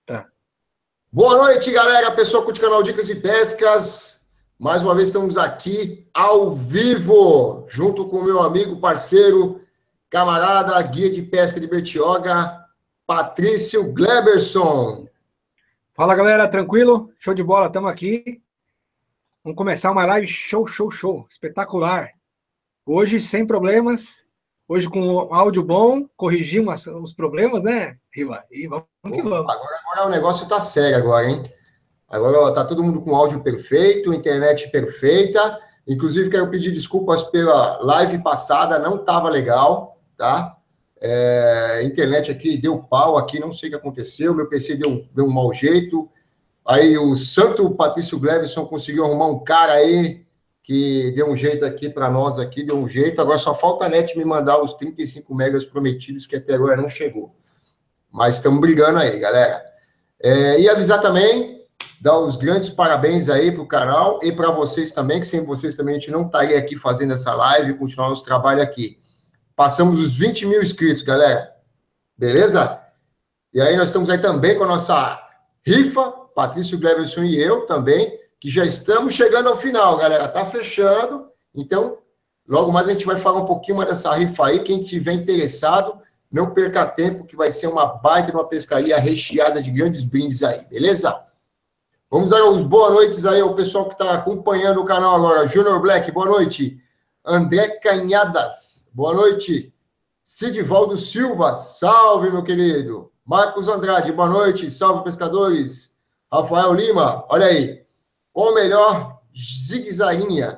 Tá. Boa noite, galera. Pessoal do canal Dicas de Pescas. Mais uma vez estamos aqui ao vivo, junto com o meu amigo, parceiro, camarada, guia de pesca de Bertioga, Patrício Gleberson. Fala, galera. Tranquilo? Show de bola. Estamos aqui. Vamos começar uma live show. Espetacular. Hoje, sem problemas. Hoje com áudio bom. Corrigimos os problemas, né, Riva? E vamos que vamos. Agora o negócio tá sério agora, hein? Agora tá todo mundo com áudio perfeito, internet perfeita. Inclusive, quero pedir desculpas pela live passada, não estava legal, tá? Internet aqui deu pau aqui, não sei o que aconteceu, meu PC deu um mau jeito. Aí o santo Patrício Gleberson conseguiu arrumar um cara aí que deu um jeito aqui para nós aqui, deu um jeito. Agora só falta a NET me mandar os 35 megas prometidos, que até agora não chegou. Mas estamos brigando aí, galera. E avisar também, dar os grandes parabéns aí para o canal e para vocês também, que sem vocês também a gente não estaria aqui fazendo essa live e continuar nosso trabalho aqui. Passamos os 20 mil inscritos, galera. Beleza? E aí nós estamos aí também com a nossa rifa, Patrício Gleberson e eu também, que já estamos chegando ao final, galera. Tá fechando. Então, logo mais a gente vai falar um pouquinho mais dessa rifa aí. Quem tiver interessado, não perca tempo, que vai ser uma baita de uma pescaria recheada de grandes brindes aí, beleza? Vamos dar os boas noites aí ao pessoal que está acompanhando o canal agora. Junior Black, boa noite. André Canhadas, boa noite. Sidivaldo Silva, salve, meu querido. Marcos Andrade, boa noite. Salve, pescadores. Rafael Lima, olha aí. Qual o melhor zigue-zaguinha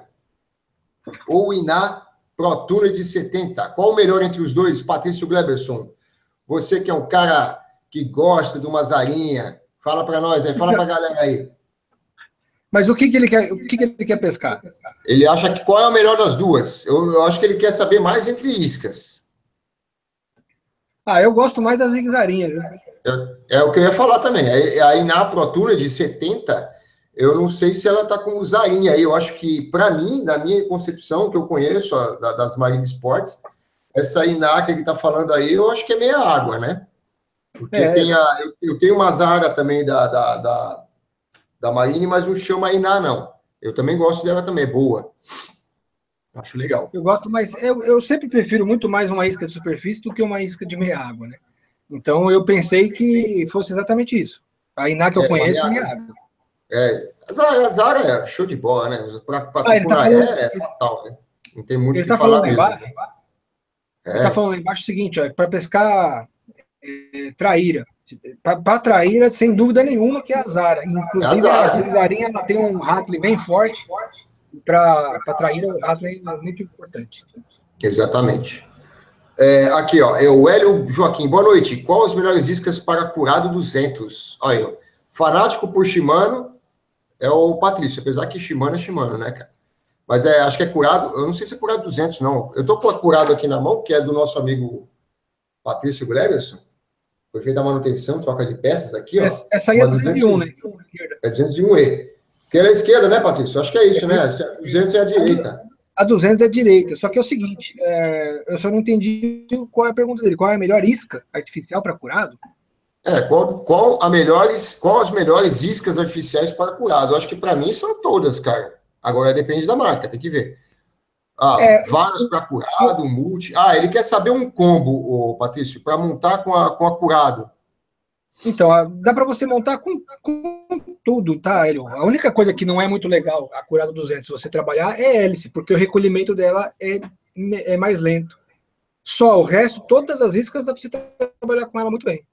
ou Iná Pro Tuner de 70? Qual o melhor entre os dois, Patrício Gleberson? Você que é um cara que gosta de uma zarinha, fala para nós aí, fala para a galera aí. Mas o que ele quer, o que ele quer pescar? Ele acha que qual é a melhor das duas? Eu acho que ele quer saber mais entre iscas. Eu gosto mais das zigue-zaguinhas. É o que eu ia falar também. A Iná Pro Tuner de 70, eu não sei se ela está com o zarinha aí. Eu acho que, para mim, na minha concepção, que eu conheço das Marine Sports, essa Iná que ele está falando aí, eu acho que é meia água, né? Porque eu tenho uma Zara também da Marine, mas não chama Iná, não. Eu também gosto dela também, é boa. Acho legal. Eu gosto mais, eu sempre prefiro muito mais uma isca de superfície do que uma isca de meia água, né? Então eu pensei que fosse exatamente isso. A Iná que eu conheço, meia água. A Zara é show de bola, né? Para tucunaré é fatal, né? Não tem muito o que falar mesmo. Ele tá falando lá embaixo o seguinte, ó, para pescar traíra. Para traíra, sem dúvida nenhuma, que é a Zara. Inclusive, a zigue-zaguinha tem um Rattle bem forte. Para traíra, o Rattle é muito importante. Exatamente. Aqui, ó, é o Hélio Joaquim. Boa noite. Qual as melhores iscas para curado 200? Olha aí, ó. Fanático por Shimano é o Patrício, apesar que Shimano é Shimano, né, cara? Mas acho que é curado, eu não sei se é curado 200, não. Eu tô com a curado aqui na mão, que é do nosso amigo Patrício Gleberson. Foi feita a manutenção, troca de peças aqui, ó. Essa aí é 201, né? É 201E. Que é a esquerda, né, Patrício? Acho que é isso, né? 200 é a direita. A 200 é a direita. Só que é o seguinte, eu só não entendi qual é a pergunta dele. Qual é a melhor isca artificial para curado? Qual as melhores iscas artificiais para curado? Eu acho que para mim são todas, cara. Agora depende da marca, tem que ver. Várias para curado, multi. Ele quer saber um combo, Patrício, para montar com a curado. Então, dá para você montar com tudo, tá, Hélio? A única coisa que não é muito legal, a curado 200, se você trabalhar, é hélice, porque o recolhimento dela é mais lento. Só o resto, todas as iscas, dá para você trabalhar com ela muito bem.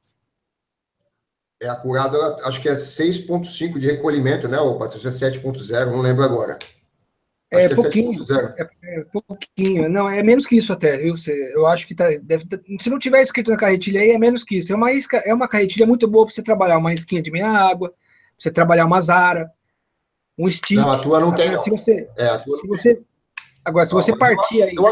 A curado, acho que é 6.5 de recolhimento, né, Patrício? É 7.0, não lembro agora. Acho que pouquinho. Pouquinho. Não, é menos que isso até, viu? Eu acho que se não tiver escrito na carretilha aí, é menos que isso. É uma carretilha muito boa para você trabalhar uma isquinha de meia água, pra você trabalhar uma Zara, um stick. Não, a tua não tem, não. Se você partir aí...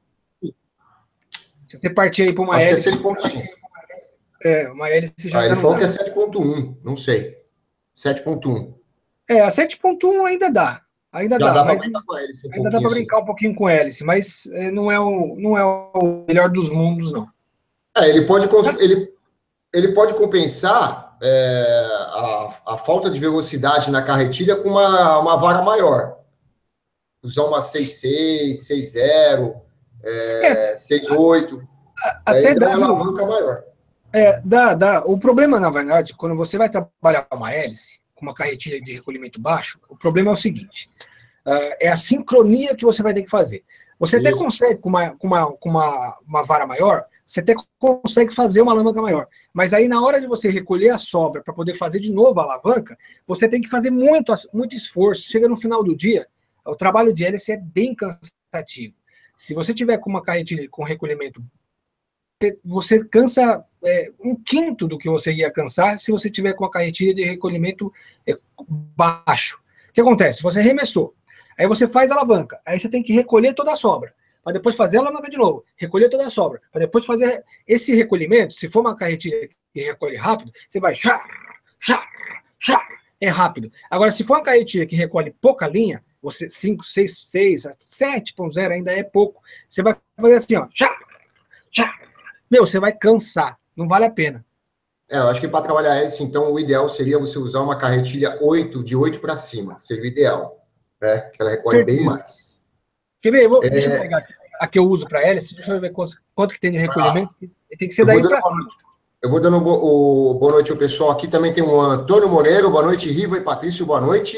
Se você partir aí para uma hélice... Acho que é 6.5. Uma hélice já ele falou que é 7.1, não sei. 7.1. A 7.1 ainda dá. Ainda dá para brincar com a hélice. Ainda dá para brincar um pouquinho com hélice, mas não é o melhor dos mundos, não. Ele pode compensar a falta de velocidade na carretilha com uma vara maior. Usar uma 6.6, 6.0, 6.8, até daí dá dá, uma viu? alavanca maior. Dá. O problema, na verdade, quando você vai trabalhar uma hélice, com uma carretilha de recolhimento baixo, o problema é o seguinte, é a sincronia que você vai ter que fazer. Você até Isso. consegue, com uma vara maior, você até consegue fazer uma alavanca maior. Mas aí, na hora de você recolher a sobra para poder fazer de novo a alavanca, você tem que fazer muito esforço. Chega no final do dia, o trabalho de hélice é bem cansativo. Se você tiver com uma carretilha com recolhimento, você cansa um quinto do que você ia cansar se você tiver com a carretilha de recolhimento baixo. O que acontece? Você arremessou, aí você faz a alavanca, aí você tem que recolher toda a sobra, para depois fazer a alavanca de novo, recolher toda a sobra, para depois fazer esse recolhimento. Se for uma carretilha que recolhe rápido, você vai chá, chá, chá, é rápido. Agora, se for uma carretilha que recolhe pouca linha, você 5, 6, 6, 7.0 ainda é pouco, você vai fazer assim, ó, chá, chá. Meu, você vai cansar, não vale a pena. Eu acho que para trabalhar hélice, então, o ideal seria você usar uma carretilha 8, de 8 para cima, seria o ideal, né? Que ela recolhe bem Certeza. mais. Quer ver? Deixa eu pegar a que eu uso para hélice, deixa eu ver quanto que tem de recolhimento. Tem que ser daí para cima. Eu vou dando boa noite ao pessoal aqui. Também tem o Antônio Moreira, boa noite, Riva e Patrício, boa noite.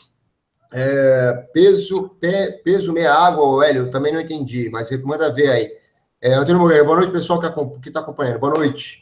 Peso meia água, Hélio, também não entendi, mas manda ver aí. Antônio Moreira, boa noite, pessoal que está acompanhando, boa noite.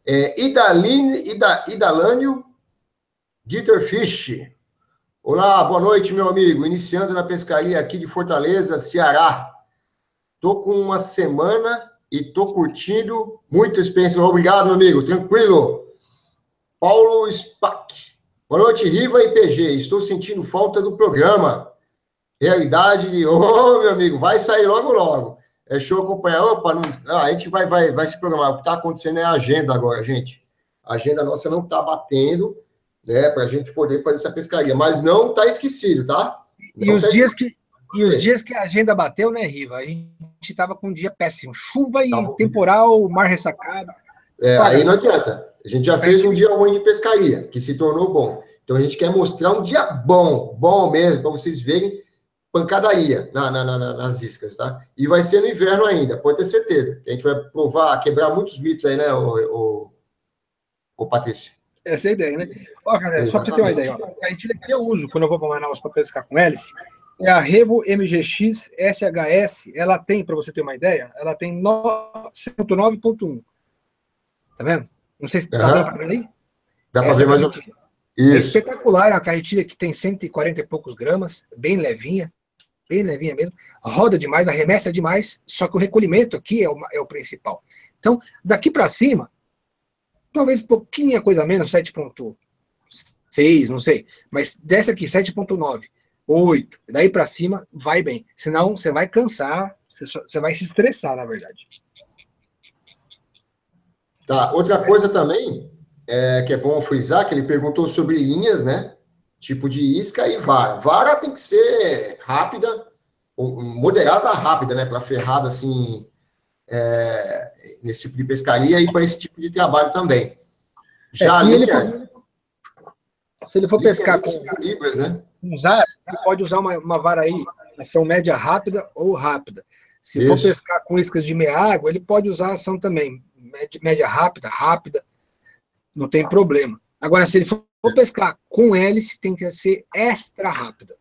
Idalânio Gitterfish. Olá, boa noite, meu amigo. Iniciando na pescaria aqui de Fortaleza, Ceará. Tô com uma semana e tô curtindo muito a experiência. Obrigado, meu amigo. Tranquilo. Paulo Spack. Boa noite, Riva e PG. Estou sentindo falta do programa. Realidade de... meu amigo, vai sair logo, logo. É show acompanhar. Opa, a gente vai se programar. O que está acontecendo é a agenda agora, gente. A agenda nossa não está batendo, né, para a gente poder fazer essa pescaria. Mas não está esquecido, tá? E os dias que a agenda bateu, né, Riva? A gente estava com um dia péssimo. Chuva e temporal, mar ressacado. Aí não adianta. A gente já fez um dia ruim de pescaria, que se tornou bom. Então a gente quer mostrar um dia bom mesmo, para vocês verem pancadaria nas iscas, tá? E vai ser no inverno ainda, pode ter certeza. Que a gente vai quebrar muitos mitos aí, né, o Patrício? Essa é a ideia, né? Ó, galera, só para você ter uma ideia, ó, a carretilha que eu uso quando eu vou para Manaus para pescar com hélice é a Revo MGX SHS. Ela tem, para você ter uma ideia, ela tem 109.1. Tá vendo? Não sei se tá dando para ver aí. Dá para ver mais ou menos. É espetacular, é uma carretilha que tem 140 e poucos gramas, bem levinha mesmo, roda demais, arremessa demais, só que o recolhimento aqui é o principal. Então, daqui para cima, talvez pouquinha coisa menos, 7.6, não sei, mas dessa aqui, 7.9, 8, daí para cima, vai bem. Senão, você vai cansar, você vai se estressar, na verdade. Tá, outra coisa também, que é bom frisar, que ele perguntou sobre linhas, né? Tipo de isca e vara. Vara tem que ser rápida, moderada rápida, né? Para ferrada, assim, nesse tipo de pescaria e para esse tipo de trabalho também. Já se ele for pescar com libras, né? usar, ele pode usar uma vara aí, ação média rápida ou rápida. Se for pescar com iscas de meia água, ele pode usar ação também, média rápida, não tem problema. Agora, se ele for pescar com hélice, tem que ser extra rápida.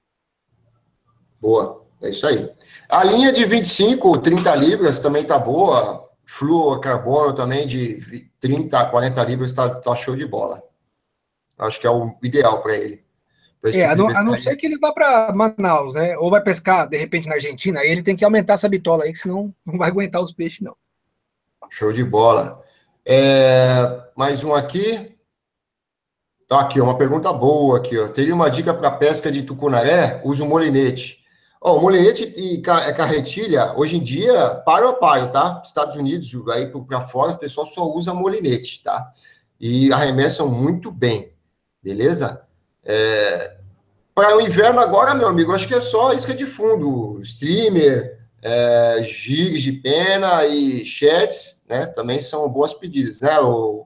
Boa, é isso aí. A linha de 25, 30 libras também tá boa. Fluorocarbono também de 30 a 40 libras tá show de bola. Acho que é o ideal para ele. A não ser que ele vá para Manaus, né? Ou vai pescar, de repente, na Argentina, aí ele tem que aumentar essa bitola aí, que senão não vai aguentar os peixes, não. Show de bola. Mais um aqui. Tá aqui, uma pergunta boa aqui, ó. Teria uma dica para pesca de tucunaré? Usa um molinete. O molinete e carretilha, hoje em dia, paro a paro, tá? Estados Unidos, aí para fora, o pessoal só usa molinete, tá? E arremessam muito bem, beleza? Para o inverno agora, meu amigo, acho que é só isca de fundo, streamer, jigs de pena e sheds, né? Também são boas pedidas, né, o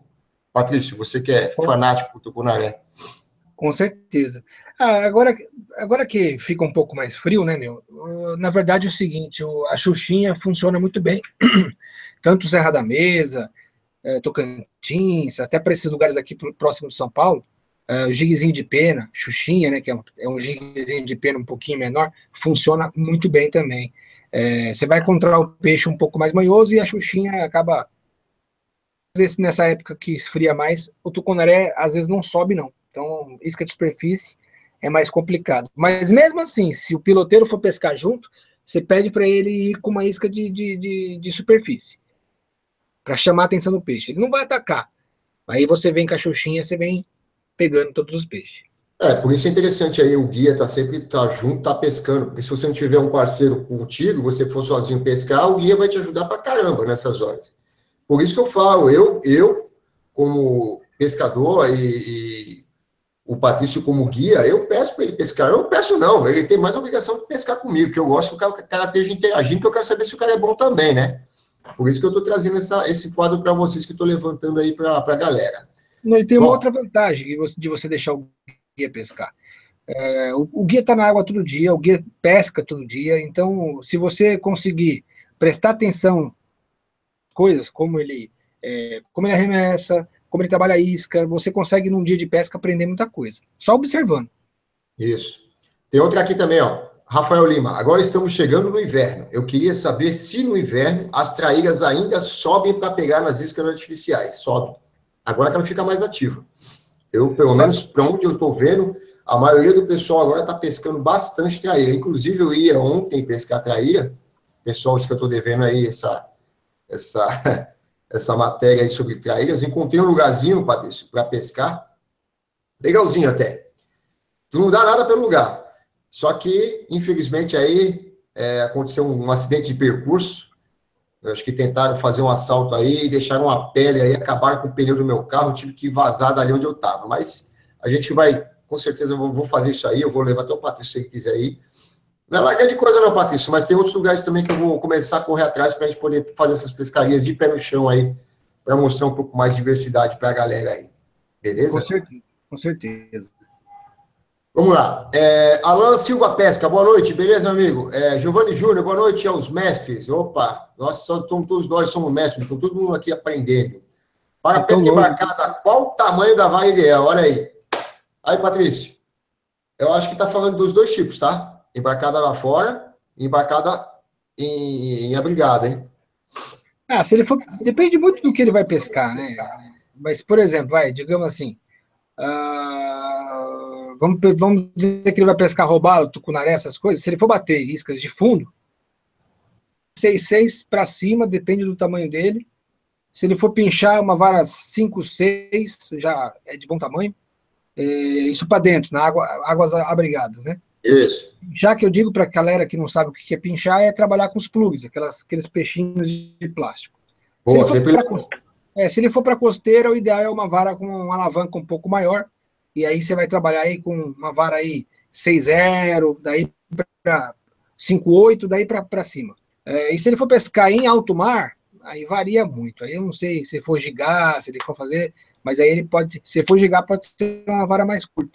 Patrício, você que é fanático por tucunaré. Com certeza. Agora que fica um pouco mais frio, né, meu? Na verdade é o seguinte, a Xuxinha funciona muito bem. Tanto Serra da Mesa, Tocantins, até para esses lugares aqui próximo de São Paulo, o jiguezinho de pena, Xuxinha, né, que é um jiguezinho de pena um pouquinho menor, funciona muito bem também. Você vai encontrar o peixe um pouco mais manhoso e a Xuxinha acaba, às vezes, nessa época que esfria mais, o tucunaré às vezes não sobe, não. Então, isca de superfície é mais complicado. Mas mesmo assim, se o piloteiro for pescar junto, você pede para ele ir com uma isca de superfície, para chamar a atenção do peixe. Ele não vai atacar. Aí você vem com a Xuxinha, você vem pegando todos os peixes. Por isso é interessante aí o guia sempre junto, tá pescando, porque se você não tiver um parceiro contigo, você for sozinho pescar, o guia vai te ajudar pra caramba nessas horas. Por isso que eu falo, eu como pescador e o Patrício como guia, eu peço para ele pescar. Eu peço não, ele tem mais a obrigação de pescar comigo, porque eu gosto que o cara esteja interagindo, porque eu quero saber se o cara é bom também, né? Por isso que eu estou trazendo esse quadro para vocês que eu estou levantando aí para a galera. Ele tem uma outra vantagem de você deixar o guia pescar. O guia está na água todo dia, o guia pesca todo dia, então se você conseguir prestar atenção coisas, como ele arremessa, como ele trabalha a isca, você consegue num dia de pesca aprender muita coisa, só observando. Isso. Tem outra aqui também, ó. Rafael Lima, agora estamos chegando no inverno. Eu queria saber se no inverno as traíras ainda sobem para pegar nas iscas artificiais. Sobe. Agora que ela fica mais ativa. Eu, pelo menos, para onde eu estou vendo, a maioria do pessoal agora está pescando bastante traíra. Inclusive, eu ia ontem pescar traíra. Pessoal, isso que eu estou devendo aí, essa matéria aí sobre traíras. Encontrei um lugarzinho, Patrício, para pescar. Legalzinho até. Tu não dá nada pelo lugar. Só que, infelizmente, aí aconteceu um acidente de percurso. Eu acho que tentaram fazer um assalto aí, deixaram uma pele aí, acabaram com o pneu do meu carro, eu tive que vazar dali onde eu estava. Mas a gente vai, com certeza, eu vou fazer isso aí, eu vou levar até o Patrício se ele quiser ir. Não é larga de coisa não, Patrício, mas tem outros lugares também que eu vou começar a correr atrás para a gente poder fazer essas pescarias de pé no chão aí, para mostrar um pouco mais de diversidade para a galera aí. Beleza? Com certeza, com certeza. Vamos lá. Alan Silva Pesca, boa noite, beleza, meu amigo? Giovanni Júnior, boa noite aos mestres. Opa, todos nós somos mestres, então todo mundo aqui aprendendo. Para pesca embarcada, qual o tamanho da vara ideal? Olha aí. Aí, Patrício, eu acho que está falando dos dois tipos, tá? Embarcada lá fora e embarcada em abrigada, hein? Se ele for, depende muito do que ele vai pescar, né? Mas, por exemplo, digamos assim, vamos dizer que ele vai pescar roubalo, tucunaré, essas coisas. Se ele for bater iscas de fundo, 6,6 para cima, depende do tamanho dele. Se ele for pinchar uma vara 5,6, já é de bom tamanho. Isso para dentro, na águas abrigadas, né? Isso. Já que eu digo para a galera que não sabe o que é pinchar, é trabalhar com os plugs, aqueles peixinhos de plástico. Boa, se ele for para costeira, o ideal é uma vara com uma alavanca um pouco maior, e aí você vai trabalhar aí com uma vara aí 6,0, daí para 5,8, daí para cima. E se ele for pescar em alto mar, aí varia muito. Aí eu não sei se for gigar, se ele for fazer, mas aí ele pode, se for gigar, pode ser uma vara mais curta.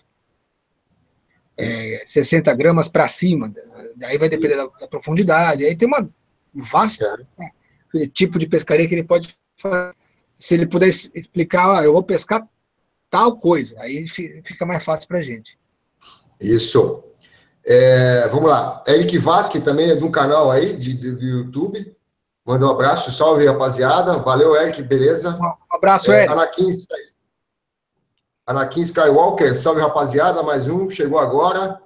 60 gramas para cima, aí vai depender da profundidade. Aí tem uma vasta tipo de pescaria que ele pode fazer. Se ele puder explicar, eu vou pescar tal coisa, aí fica mais fácil para a gente. Isso. Vamos lá. Eric Vasque também é de um canal aí do YouTube. Manda um abraço, salve, rapaziada. Valeu, Eric, beleza? Um abraço, Eric. Anakin Skywalker, salve, rapaziada. Mais um, chegou agora.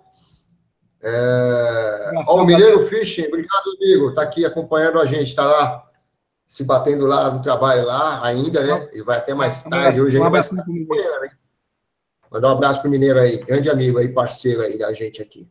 O Mineiro Fishing, obrigado, amigo. Tá aqui acompanhando a gente, tá lá se batendo lá no trabalho lá ainda, né? E vai até mais tarde hoje. Um abraço pro Mineiro. Mandar um abraço pro Mineiro aí, grande amigo aí, parceiro aí da gente aqui.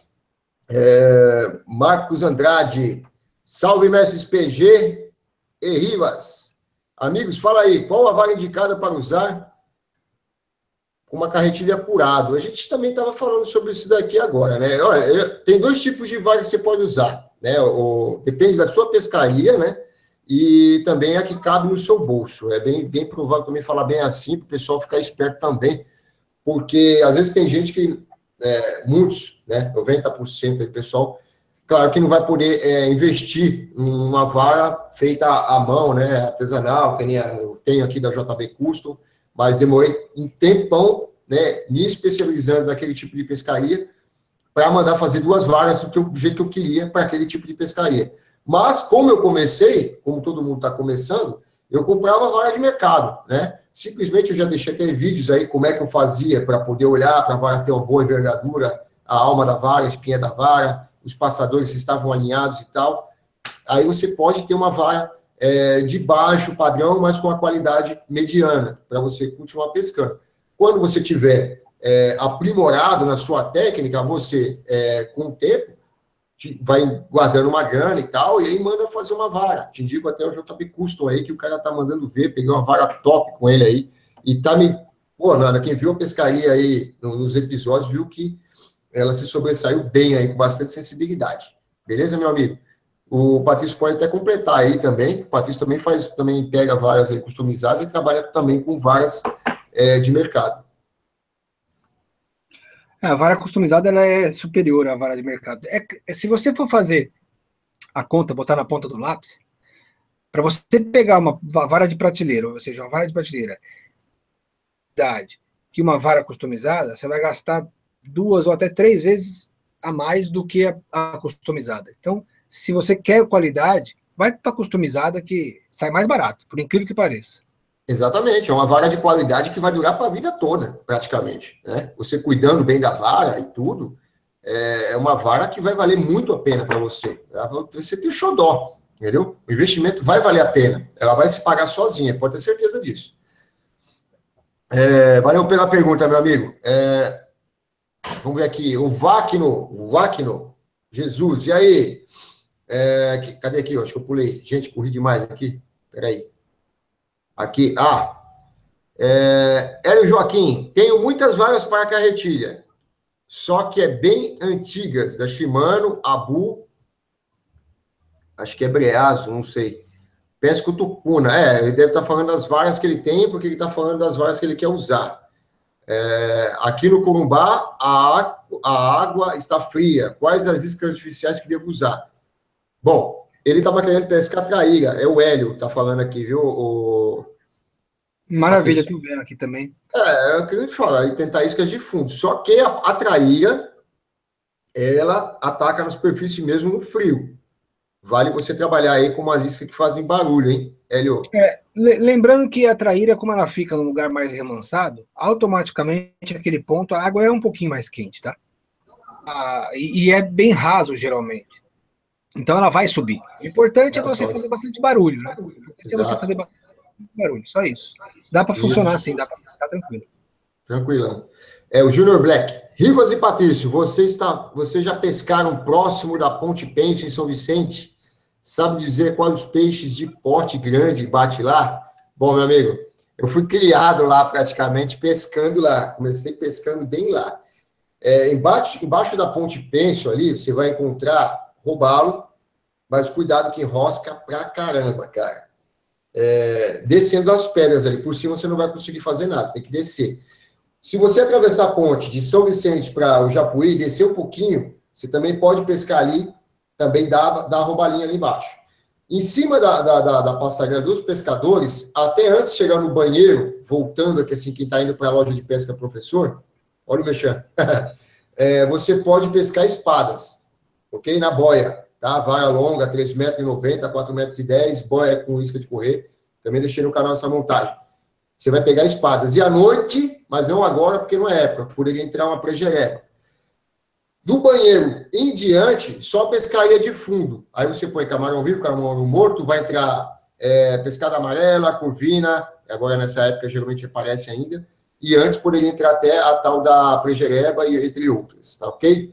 Marcos Andrade, salve, mestres PG e Rivas. Amigos, fala aí, qual a vara indicada para usar com uma carretilha curado? A gente também estava falando sobre isso daqui agora, né? Olha, tem dois tipos de vara que você pode usar, né? Depende da sua pescaria, né? e também a que cabe no seu bolso. É bem provável também falar bem assim, para o pessoal ficar esperto também, porque às vezes tem gente que, muitos, né, 90% do pessoal, claro que não vai poder investir numa vara feita à mão, né, artesanal, que nem eu tenho aqui da JB Custom, mas demorei um tempão, né, me especializando naquele tipo de pescaria, para mandar fazer 2 varas do jeito que eu queria para aquele tipo de pescaria. Mas, como eu comecei, como todo mundo está começando, eu comprava vara de mercado, né? Simplesmente eu já deixei até vídeos aí como é que eu fazia para poder olhar para a vara ter uma boa envergadura, a alma da vara, a espinha da vara, os passadores se estavam alinhados e tal. Aí você pode ter uma vara de baixo padrão, mas com a qualidade mediana, para você continuar pescando. Quando você tiver aprimorado na sua técnica, você, com o tempo, vai guardando uma grana e tal, e aí manda fazer uma vara. Te indico até o JP Custom aí, que o cara tá mandando ver, peguei uma vara top com ele aí, e tá me... Pô, Nana, quem viu a pescaria aí nos episódios, viu que ela se sobressaiu bem aí, com bastante sensibilidade. Beleza, meu amigo? O Patrício pode até completar aí também. O Patrício também pega varas aí customizadas e trabalha também com varas de mercado. A vara customizada ela é superior à vara de mercado. Se você for fazer a conta, botar na ponta do lápis, para você pegar uma vara de prateleira, ou seja, uma vara de prateleira que uma vara customizada, você vai gastar 2 ou até 3 vezes a mais do que a customizada. Então, se você quer qualidade, vai para a customizada que sai mais barato, por incrível que pareça. Exatamente, é uma vara de qualidade que vai durar para a vida toda, praticamente, né? Você cuidando bem da vara e tudo, é uma vara que vai valer muito a pena para você. Você tem xodó, entendeu? O investimento vai valer a pena, ela vai se pagar sozinha, pode ter certeza disso. Valeu pela pergunta, meu amigo. Vamos ver aqui, o Vacno, Jesus, e aí? Cadê aqui? Acho que eu pulei. Gente, corri demais aqui. Peraí. Aqui, Hélio Joaquim, tenho muitas varas para carretilha, só que é bem antigas, da Shimano, Abu, acho que é Breazo, não sei. Pesco Tucuna, ele deve estar falando das varas que ele tem, porque ele está falando das varas que ele quer usar. Aqui no Corumbá, a água está fria. Quais as iscas artificiais que devo usar? Bom, ele estava querendo pescar traíra, é o Hélio que está falando aqui, viu? Maravilha, estou vendo aqui também. É o que a gente fala, e tentar iscas de fundo. Só que a traíra, ela ataca na superfície mesmo no frio. Vale você trabalhar aí com umas iscas que fazem barulho, hein, Hélio? Lembrando que a traíra, como ela fica num lugar mais remansado, automaticamente, aquele ponto, a água é um pouquinho mais quente, tá? E é bem raso, geralmente. Então ela vai subir. O importante é você fazer bastante barulho, né? O importante é você fazer bastante barulho, só isso. Dá para funcionar assim, dá para ficar tranquilo. Tranquilão. O Junior Black. Rivas e Patrício, vocês já pescaram próximo da Ponte Pênsil em São Vicente? Sabe dizer quais os peixes de porte grande bate lá? Bom, meu amigo, eu fui criado lá praticamente, pescando lá. Comecei pescando bem lá. Embaixo da Ponte Pênsil ali, você vai encontrar robalo, mas cuidado que enrosca pra caramba, cara. Descendo as pedras ali, por cima você não vai conseguir fazer nada, você tem que descer. Se você atravessar a ponte de São Vicente para o Japuí, descer um pouquinho, você também pode pescar ali, também dá roubalinha ali embaixo. Em cima da passarela dos pescadores, até antes de chegar no banheiro, voltando aqui assim, quem está indo para a loja de pesca professor, olha o mexão, você pode pescar espadas, ok? Na boia, tá? Vara longa, 3,90 m, 4,10 m, boia com isca de correr. Também deixei no canal essa montagem. Você vai pegar espadas. E à noite, mas não agora, porque não é época, poderia entrar uma prejereba. Do banheiro em diante, só pescaria de fundo. Aí você põe camarão vivo, camarão morto, vai entrar pescada amarela, corvina, agora nessa época geralmente aparece ainda, e antes poderia entrar até a tal da prejereba, entre outras, tá ok?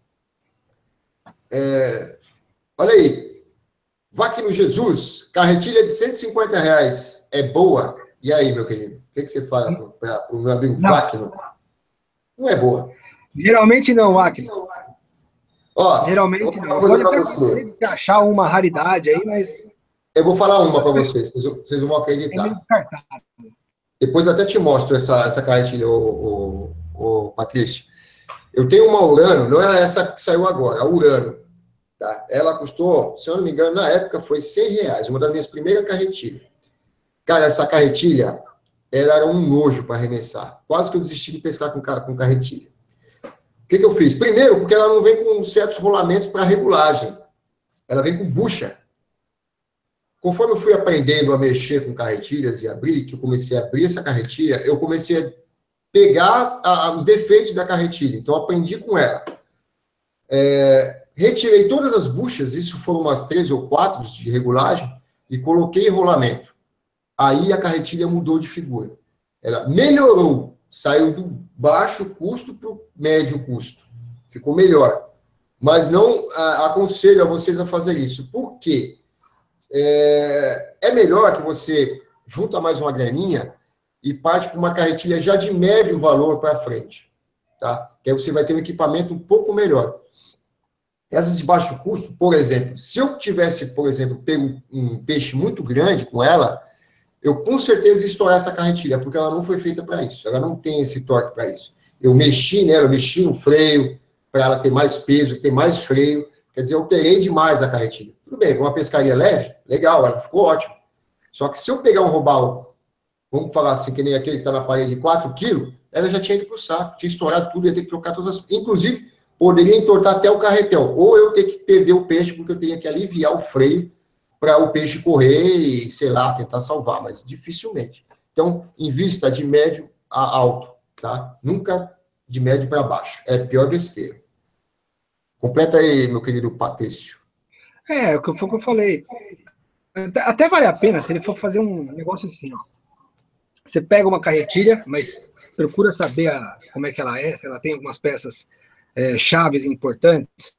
Olha aí, Vacno Jesus, carretilha de R$150, é boa? E aí, meu querido, o que você fala para o meu amigo Vacno? Não é boa. Geralmente não, Vacno. Ó, geralmente não. Pode até achar uma raridade aí, mas Eu vou falar uma para vocês não vão É meio acreditar. descartável. Depois eu até te mostro essa cartilha, o Patrício. Eu tenho uma Urano, não é essa que saiu agora, a Urano. Tá? Ela custou, se eu não me engano, na época foi R$ 100, uma das minhas primeiras carretilhas. Cara, essa carretilha, ela era um nojo para arremessar. Quase que eu desisti de pescar com carretilha. O que eu fiz? Primeiro, porque ela não vem com certos rolamentos para regulagem. Ela vem com bucha. Conforme eu fui aprendendo a mexer com carretilhas e abrir, que eu comecei a abrir essa carretilha, eu comecei a pegar os defeitos da carretilha. Então, aprendi com ela. Retirei todas as buchas, isso foram umas 13 ou 4 de regulagem, e coloquei rolamento. Aí a carretilha mudou de figura. Ela melhorou, saiu do baixo custo para o médio custo. Ficou melhor. Mas não aconselho a vocês a fazer isso. Por quê? É melhor que você junta mais uma graninha e parte para uma carretilha já de médio valor para frente. Tá? Que aí você vai ter um equipamento um pouco melhor. Essas de baixo custo, por exemplo, se eu tivesse, por exemplo, pego um peixe muito grande com ela, eu com certeza ia estourar essa carretilha, porque ela não foi feita para isso. Ela não tem esse torque para isso. Eu mexi nela, eu mexi no freio, para ela ter mais peso, ter mais freio. Quer dizer, eu alterei demais a carretilha. Tudo bem, uma pescaria leve, legal, ela ficou ótima. Só que se eu pegar um robalo, vamos falar assim, que nem aquele que está na parede de 4 quilos, ela já tinha ido para o saco, tinha estourado tudo, ia ter que trocar todas as... Inclusive, poderia entortar até o carretel. Ou eu ter que perder o peixe, porque eu teria que aliviar o freio para o peixe correr e, sei lá, tentar salvar, mas dificilmente. Então, invista de médio a alto, tá? Nunca de médio para baixo. É a pior besteira. Completa aí, meu querido Patrício. É o que eu falei. Até vale a pena se ele for fazer um negócio assim, ó. Você pega uma carretilha, mas procura saber como é que ela é, se ela tem algumas peças chaves importantes,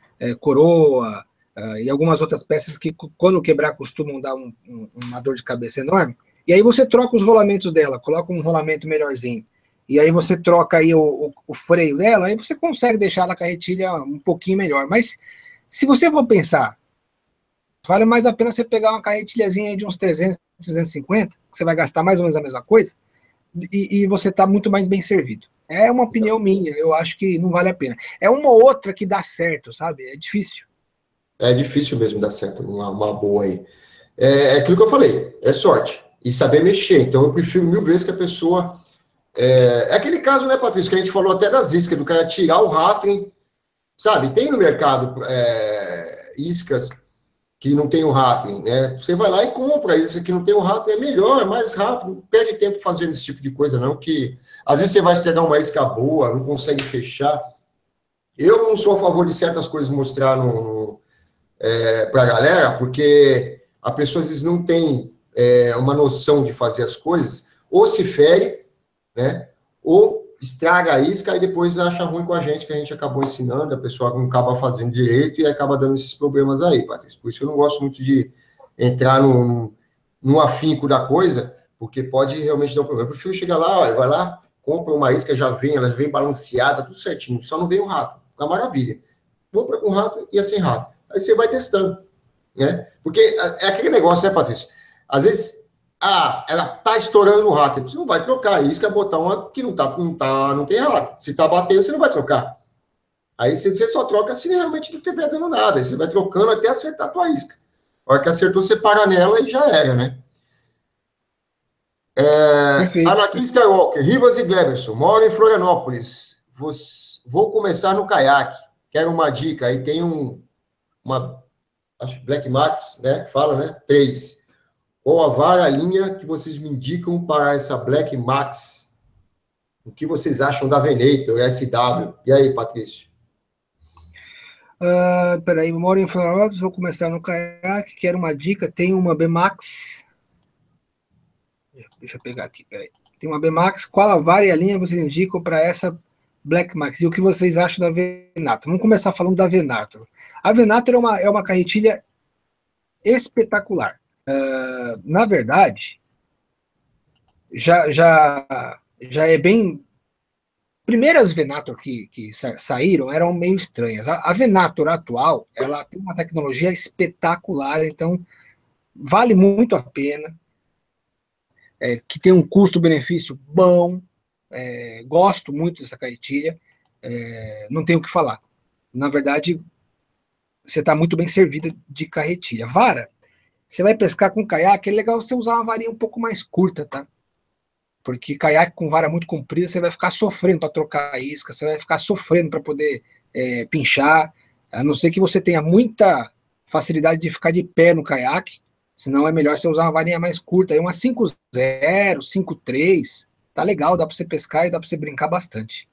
coroa, e algumas outras peças que, quando quebrar, costumam dar uma dor de cabeça enorme. E aí você troca os rolamentos dela, coloca um rolamento melhorzinho. E aí você troca aí o freio dela, aí você consegue deixar a carretilha um pouquinho melhor. Mas se você for pensar, vale mais a pena você pegar uma carretilhazinha de uns 300, 350, que você vai gastar mais ou menos a mesma coisa, e você está muito mais bem servido. É uma opinião minha, eu acho que não vale a pena. É uma ou outra que dá certo, sabe? É difícil. É difícil mesmo dar certo, uma boa aí. É aquilo que eu falei, é sorte. E saber mexer. Então, eu prefiro 1000 vezes que a pessoa... É aquele caso, né, Patrícia, que a gente falou até das iscas, do cara tirar o rattling, sabe? Tem no mercado iscas que não tem o rattling, né? Você vai lá e compra isso que não tem o rattling, é melhor, é mais rápido, não perde tempo fazendo esse tipo de coisa, não, que às vezes você vai estragar uma isca boa, não consegue fechar. Eu não sou a favor de certas coisas mostrar para a galera, porque a pessoa às vezes não tem uma noção de fazer as coisas, ou se fere, né? Ou estraga a isca e depois acha ruim com a gente, que a gente acabou ensinando, a pessoa não acaba fazendo direito e acaba dando esses problemas aí, Patrícia. Por isso eu não gosto muito de entrar no afinco da coisa, porque pode realmente dar um problema. Eu prefiro chegar lá, ó, vai lá, compra uma isca, ela vem balanceada, tudo certinho, só não vem o rato, fica maravilha. Vou com rato e sem rato. Aí você vai testando, né? Porque é aquele negócio, né, Patrícia? Às vezes, ela tá estourando no rato, você não vai trocar a isca, botar uma que não tem rato. Se tá batendo, você não vai trocar. Aí você só troca se realmente não estiver dando nada. Aí você vai trocando até acertar a tua isca. A hora que acertou, você para nela e já era, né? Perfeito. Anakin Skywalker, Rivas e Gleberson, moro em Florianópolis. Vou começar no caiaque. Quero uma dica. Aí tem uma acho que Black Max, né? Fala, né? 3. Qual a vara, a linha que vocês me indicam para essa Black Max? O que vocês acham da Venator, SW? E aí, Patrício? Peraí, eu moro em Florianópolis, vou começar no caiaque, quero uma dica, tem uma BMAX, deixa eu pegar aqui, peraí. Tem uma BMAX, qual a vara e a linha vocês indicam para essa Black Max? E o que vocês acham da Venator? Vamos começar falando da Venator. A Venator é uma carretilha espetacular. Na verdade, já é bem... Primeiras Venator que saíram eram meio estranhas. A Venator atual, ela tem uma tecnologia espetacular, então vale muito a pena, que tem um custo-benefício bom, gosto muito dessa carretilha, não tenho o que falar. Na verdade, você está muito bem servida de carretilha. Vara, você vai pescar com caiaque, é legal você usar uma varinha um pouco mais curta, tá? Porque caiaque com vara muito comprida, você vai ficar sofrendo para trocar a isca, você vai ficar sofrendo para poder pinchar, a não ser que você tenha muita facilidade de ficar de pé no caiaque, senão é melhor você usar uma varinha mais curta, aí uma 5.0, 5.3, tá legal, dá para você pescar e dá para você brincar bastante.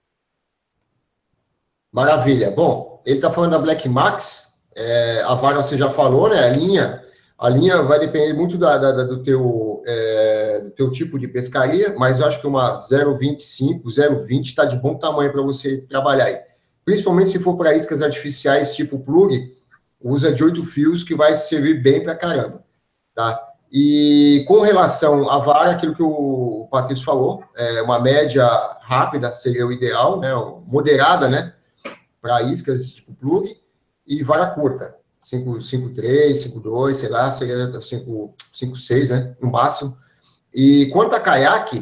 Maravilha. Bom, ele está falando da Black Max, a vara você já falou, né? A linha vai depender muito do teu tipo de pescaria, mas eu acho que uma 0,25, 0,20 está de bom tamanho para você trabalhar aí. Principalmente se for para iscas artificiais tipo plug, usa de 8 fios que vai servir bem para caramba, tá? E com relação à vara, aquilo que o Patrício falou, uma média rápida seria o ideal, né? Moderada, né? Para iscas tipo plug, e vara curta, 5.3, 5.2, sei lá, seria 5.6, né, no máximo. E quanto a caiaque,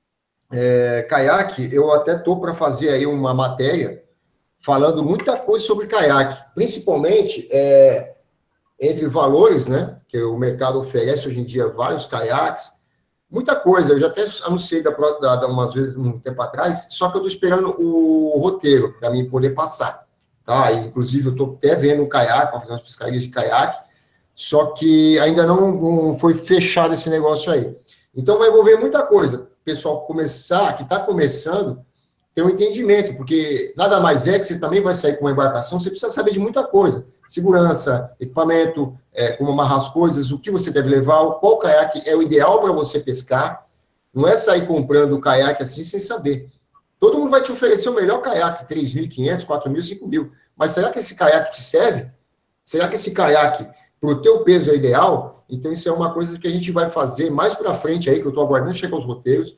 eu até estou para fazer aí uma matéria falando muita coisa sobre caiaque, principalmente entre valores, né, que o mercado oferece hoje em dia vários caiaques, muita coisa. Eu já até anunciei umas vezes, um tempo atrás, só que eu estou esperando o roteiro para mim poder passar. Tá? Inclusive, eu estou até vendo um caiaque, para fazer umas pescarias de caiaque, só que ainda não foi fechado esse negócio aí. Então, vai envolver muita coisa. O pessoal que está começando, ter um entendimento, porque nada mais é que você também vai sair com uma embarcação, você precisa saber de muita coisa. Segurança, equipamento, como amarrar as coisas, o que você deve levar, qual caiaque é o ideal para você pescar. Não é sair comprando o caiaque assim sem saber. Todo mundo vai te oferecer o melhor caiaque, 3.500, 4.000, 5.000. Mas será que esse caiaque te serve? Será que esse caiaque, para o teu peso, é ideal? Então, isso é uma coisa que a gente vai fazer mais para frente aí, que eu estou aguardando chegar os roteiros,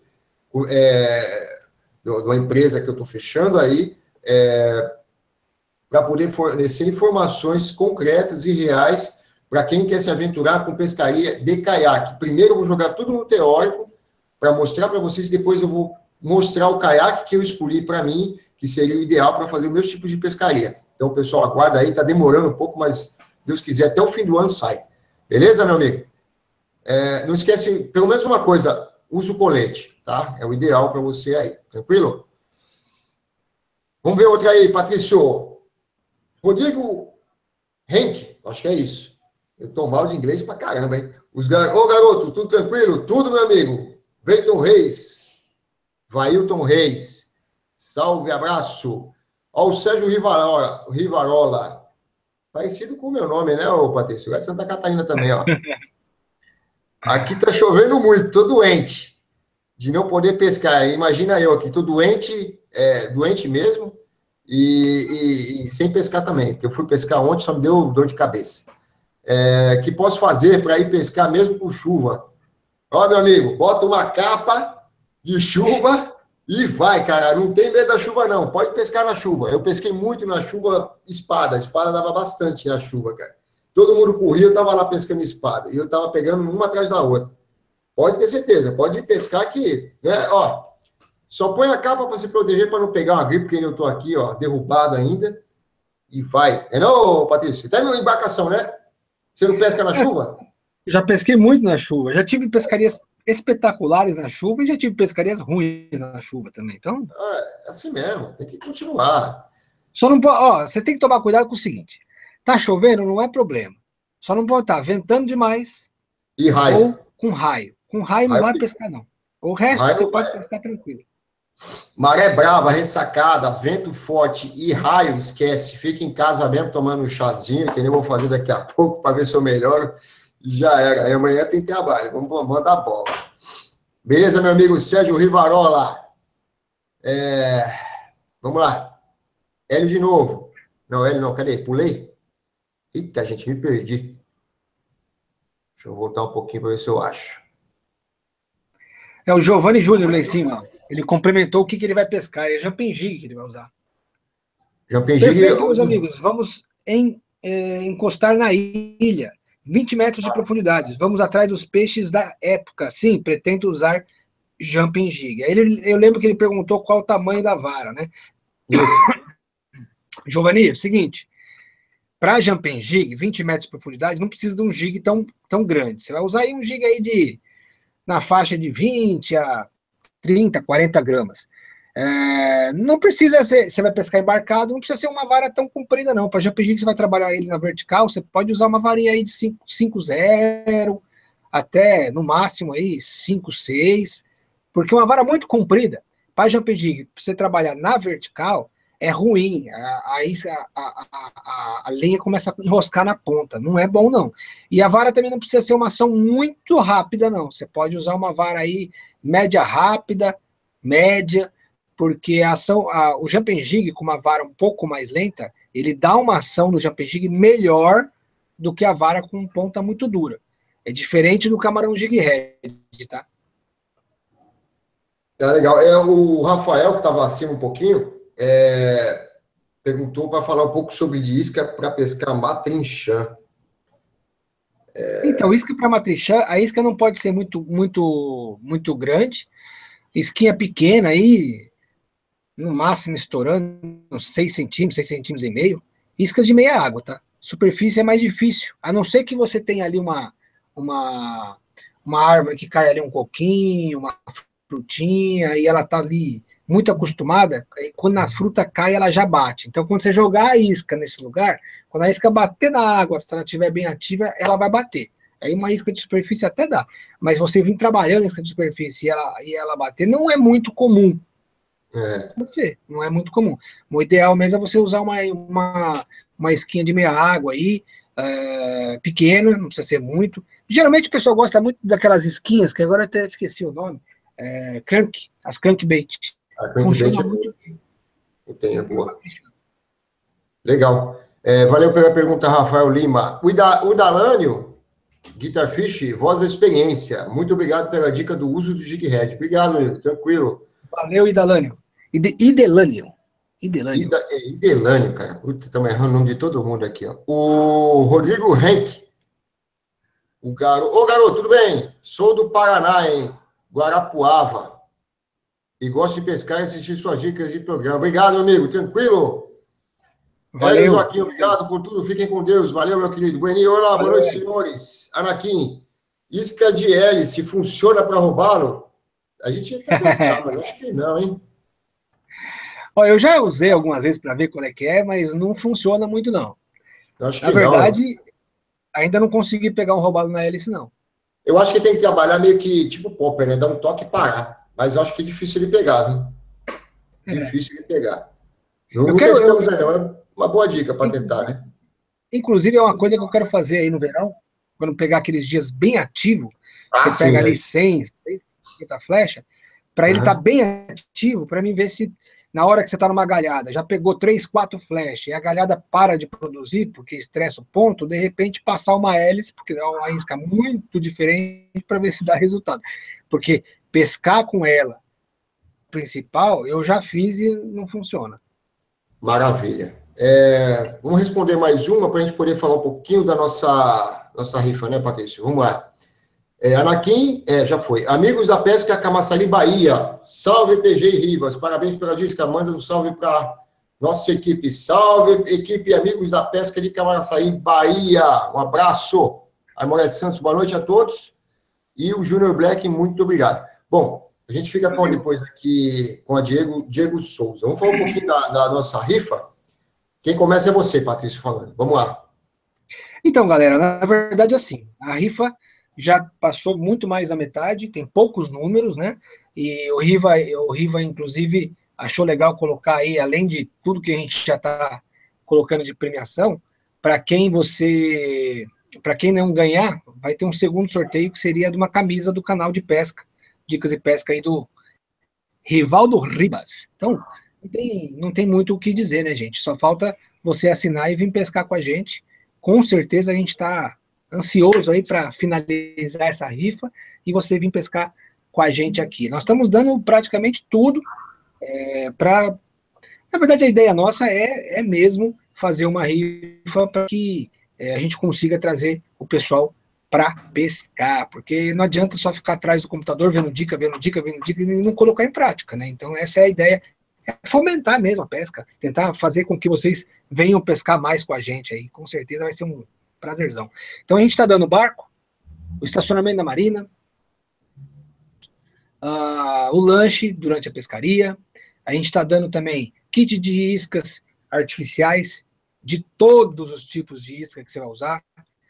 de uma empresa que eu estou fechando aí, para poder fornecer informações concretas e reais para quem quer se aventurar com pescaria de caiaque. Primeiro eu vou jogar tudo no teórico, para mostrar para vocês, depois eu vou mostrar o caiaque que eu escolhi para mim, que seria o ideal para fazer os meus tipos de pescaria. Então, pessoal, aguarda aí, está demorando um pouco, mas Deus quiser, até o fim do ano sai. Beleza, meu amigo? Não esquece, pelo menos uma coisa, use o colete, tá? É o ideal para você aí, tranquilo? Vamos ver outra aí, Patrício. Rodrigo Henk, acho que é isso. Eu tô mal de inglês pra caramba, hein? Ô, garoto, tudo tranquilo? Tudo, meu amigo? Veiton Reis. Vailton Reis, salve, abraço. Ó, o Sérgio Rivarola, parecido com o meu nome, né, ô Patrício? É de Santa Catarina também, ó. Aqui tá chovendo muito, tô doente de não poder pescar. Imagina eu aqui, tô doente, doente mesmo, e sem pescar também, porque eu fui pescar ontem, só me deu dor de cabeça. Que posso fazer para ir pescar mesmo com chuva? Ó, meu amigo, bota uma capa de chuva e vai, cara. Não tem medo da chuva, não. Pode pescar na chuva. Eu pesquei muito na chuva, espada. A espada dava bastante na chuva, cara. Todo mundo corria, eu tava lá pescando espada. E eu tava pegando uma atrás da outra. Pode ter certeza. Pode ir pescar que, né? Ó, só põe a capa para se proteger, para não pegar uma gripe, porque eu tô aqui, ó, derrubado ainda. E vai. Não, Patrício? Até minha embarcação, né? Você não pesca na chuva? Já pesquei muito na chuva. Já tive pescarias espetaculares na chuva e já tive pescarias ruins na chuva também. Então, É assim mesmo, tem que continuar. só não pode, ó, você tem que tomar cuidado com o seguinte: tá chovendo, não é problema. Só não pode estar ventando demais E raio. ou com raio. Com raio não vai pescar, não. O resto você pode pescar tranquilo. Maré brava, ressacada, vento forte e raio, esquece. Fica em casa mesmo tomando um chazinho, que nem eu vou fazer daqui a pouco para ver se eu melhoro. Já era. Aí amanhã tem trabalho. Vamos mandar bola. Beleza, meu amigo Sérgio Rivarola? Vamos lá. Hélio de novo. Não, Hélio não. Cadê? Pulei? Eita, gente, me perdi. Deixa eu voltar um pouquinho para ver se eu acho. É o Giovanni Júnior lá em cima. Ele complementou o que ele vai pescar. É Jumping Jig que ele vai usar. Jumping Jig. Perfeito, meus amigos. Vamos encostar na ilha. 20 metros de profundidade. Vamos atrás dos peixes da época. Sim, pretendo usar jumping jig. Eu lembro que ele perguntou qual o tamanho da vara, né? Isso. Giovanni, é o seguinte, para jumping jig, 20 metros de profundidade, não precisa de um jig tão grande. Você vai usar aí um jig aí na faixa de 20 a 30, 40 gramas. Não precisa ser, você vai pescar embarcado, não precisa ser uma vara tão comprida, não. Para jumping jig, você vai trabalhar ele na vertical, você pode usar uma varinha aí de 5,0 até, no máximo, aí 5,6, porque uma vara muito comprida, para jumping jig, para você trabalhar na vertical, é ruim. A linha começa a enroscar na ponta. Não é bom, não. E a vara também não precisa ser uma ação muito rápida, não. Você pode usar uma vara aí média rápida, média, porque o jumping jig com uma vara um pouco mais lenta, ele dá uma ação no jumping jig melhor do que a vara com ponta muito dura. É diferente do camarão jig head, tá? Legal. O Rafael, que estava acima um pouquinho, perguntou para falar um pouco sobre isca para pescar matrinchã. Então, isca para matrinchã, a isca não pode ser muito grande. Isquinha pequena aí, no máximo estourando uns 6 centímetros, 6 centímetros e meio. Iscas de meia água, tá? Superfície é mais difícil. A não ser que você tenha ali uma árvore que cai ali um coquinho, uma frutinha, e ela tá ali muito acostumada, aí quando a fruta cai, ela já bate. Então, quando você jogar a isca nesse lugar, quando a isca bater na água, se ela estiver bem ativa, ela vai bater. Aí uma isca de superfície até dá. Mas você vir trabalhando isca de superfície e ela bater, não é muito comum. Pode ser, não é muito comum. O ideal mesmo é você usar uma isquinha de meia água aí, pequena, não precisa ser muito. Geralmente o pessoal gosta muito daquelas isquinhas, que agora eu até esqueci o nome, as crankbait. A crankbait Funciona muito bem. é boa. Legal. Valeu pela pergunta, Rafael Lima. O Dalânio, Guitar Fish, voz da experiência. Muito obrigado pela dica do uso do jig head. Obrigado, amigo. Tranquilo. Valeu, Idalânio. Idelânio. Idelânio, cara. Puta, estamos errando o nome de todo mundo aqui, ó. O Rodrigo Henk. Ô, garoto, tudo bem? Sou do Paraná, hein? Guarapuava. E gosto de pescar e assistir suas dicas de programa. Obrigado, amigo. Tranquilo? Valeu. Joaquim, obrigado por tudo. Fiquem com Deus. Valeu, meu querido. Bueninho, olá, boa noite, senhores. Anakin, isca de hélice funciona para roubá-lo? A gente ia testar, mas acho que não, hein? Ó, eu já usei algumas vezes para ver qual é que é, mas não funciona muito, não. Eu acho que Na verdade, ainda não consegui pegar um roubado na hélice, não. Eu acho que tem que trabalhar meio que tipo popper, né? Dar um toque e parar. Mas eu acho que é difícil de pegar, viu? Difícil de pegar. Não testamos ainda, não. É uma boa dica para tentar, né? Inclusive, é uma coisa que eu quero fazer aí no verão, quando pegar aqueles dias bem ativos, você pega ali 100, 150 flechas, para ele estar bem ativo, para mim ver se na hora que você está numa galhada, já pegou 3, 4 flechas, e a galhada para de produzir, porque estressa o ponto, de repente passar uma hélice, porque é uma isca muito diferente, para ver se dá resultado. Porque pescar com ela, principal, eu já fiz e não funciona. Maravilha. Vamos responder mais uma para a gente poder falar um pouquinho da nossa rifa, né, Patrício? Vamos lá. Anakin, já foi. Amigos da Pesca Camaçari, Bahia. Salve, PG e Rivas. Parabéns pela dica. Manda um salve para nossa equipe. Salve, equipe Amigos da Pesca de Camaçari, Bahia. Um abraço. Amoré Santos, boa noite a todos. E o Júnior Black, muito obrigado. Bom, a gente fica com depois aqui com a Diego Souza. Vamos falar um pouquinho da nossa rifa. Quem começa é você, Patrício, falando. Vamos lá. Então, galera, na verdade, assim, a rifa já passou muito mais da metade, tem poucos números, né? E o Riva, inclusive, achou legal colocar aí, além de tudo que a gente já está colocando de premiação, para quem não ganhar, vai ter um segundo sorteio que seria de uma camisa do canal de pesca, Dicas de Pesca aí do Rivaldo Ribas. Então, não tem muito o que dizer, né, gente? Só falta você assinar e vir pescar com a gente. Com certeza a gente está ansioso aí para finalizar essa rifa e você vir pescar com a gente aqui. Nós estamos dando praticamente tudo para... Na verdade, a ideia nossa é mesmo fazer uma rifa para que a gente consiga trazer o pessoal para pescar, porque não adianta só ficar atrás do computador vendo dica e não colocar em prática, né? Então essa é a ideia, é fomentar mesmo a pesca, tentar fazer com que vocês venham pescar mais com a gente aí, com certeza vai ser um prazerzão. Então a gente está dando barco, o estacionamento da marina, o lanche durante a pescaria, a gente está dando também kit de iscas artificiais, de todos os tipos de isca que você vai usar,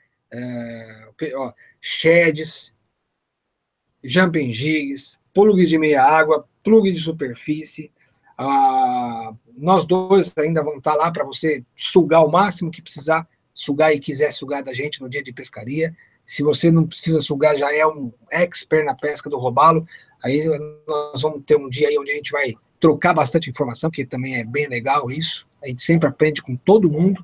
sheds, jumping jigs, plugs de meia água, plug de superfície. Nós dois ainda vamos estar lá para você sugar o máximo que precisar sugar e quiser sugar da gente no dia de pescaria. Se você não precisa sugar, já é um expert na pesca do robalo, aí nós vamos ter um dia aí onde a gente vai trocar bastante informação, que também é bem legal isso. A gente sempre aprende com todo mundo.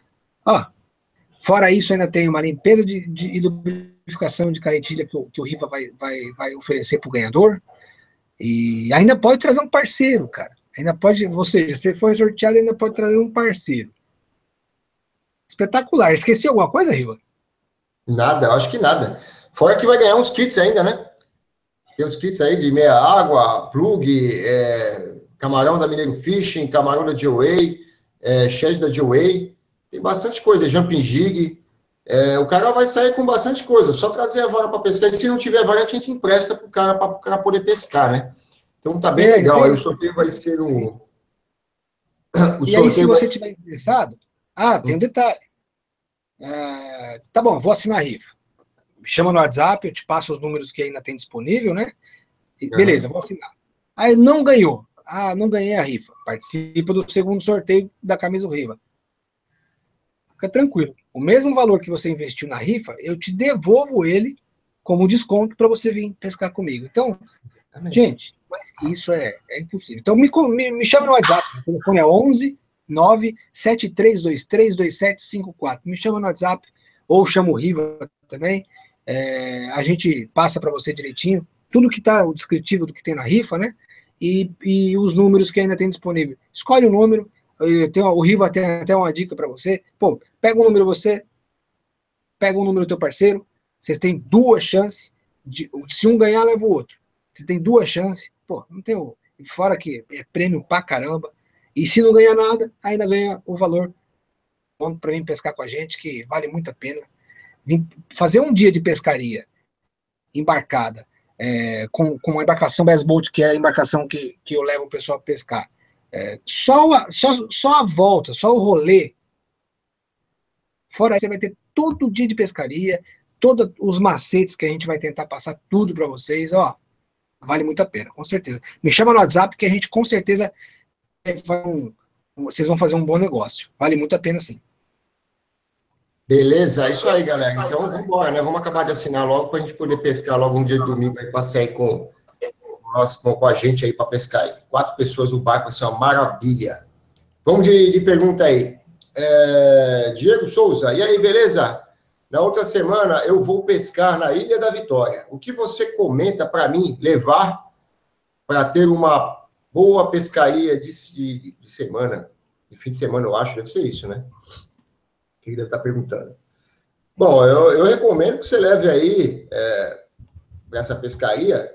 Fora isso, ainda tem uma limpeza e lubrificação de carretilha que o Riva vai oferecer para o ganhador. E ainda pode trazer um parceiro, cara. Ainda pode, ou seja, se for sorteado, ainda pode trazer um parceiro. Espetacular. Esqueci alguma coisa, Riva? Nada, eu acho que nada. Fora que vai ganhar uns kits ainda, né? Tem uns kits aí de meia água, plug, camarão da Mineiro Fishing, camarão da G-Way, shed da G-Way. Tem bastante coisa, jumping jig. O cara vai sair com bastante coisa. Só trazer a vara para pescar. E se não tiver vara, a gente empresta para o cara poder pescar, né? Então tá bem legal. Aí o sorteio vai ser o e aí, se você estiver interessado... tem um detalhe. Tá bom, vou assinar a rifa. Me chama no WhatsApp, eu te passo os números que ainda tem disponível, né? Beleza, vou assinar. Aí não ganhou. Não ganhei a rifa. Participa do segundo sorteio da camisa do Riva. Fica tranquilo. O mesmo valor que você investiu na rifa, eu te devolvo ele como desconto para você vir pescar comigo. Então, gente, mas isso é impossível. Então, me chama no WhatsApp. O telefone é 11 97323 2754. Me chama no WhatsApp ou chama o Riva também. A gente passa para você direitinho tudo que está, o descritivo do que tem na rifa, né? E os números que ainda tem disponível. Escolhe o número. O Riva tem até uma dica para você. Pô, pega um número você, pega um número do teu parceiro. Vocês têm duas chances. Se um ganhar, leva o outro. Você tem duas chances. Pô, não tem fora que é prêmio pra caramba. E se não ganhar nada, ainda ganha o valor para vir pescar com a gente, que vale muito a pena. Vim fazer um dia de pescaria embarcada, com uma embarcação Bass Boat, que é a embarcação que eu levo o pessoal a pescar. Só a volta, só o rolê. Fora aí, você vai ter todo dia de pescaria, todos os macetes que a gente vai tentar passar tudo para vocês. Vale muito a pena, com certeza. Me chama no WhatsApp que a gente com certeza vocês vão fazer um bom negócio. Vale muito a pena, sim. Beleza, é isso aí, galera. Então, vamos embora, né? Vamos acabar de assinar logo para a gente poder pescar logo um dia de domingo aí, passear aí com a gente aí para pescar aí. 4 pessoas no barco, vai ser uma maravilha. Vamos de pergunta aí. Diego Souza, e aí, beleza? Na outra semana eu vou pescar na Ilha da Vitória. O que você comenta para mim levar para ter uma boa pescaria de semana? De fim de semana, eu acho, deve ser isso, né? Que ele deve estar perguntando. Bom, eu recomendo que você leve aí para essa pescaria,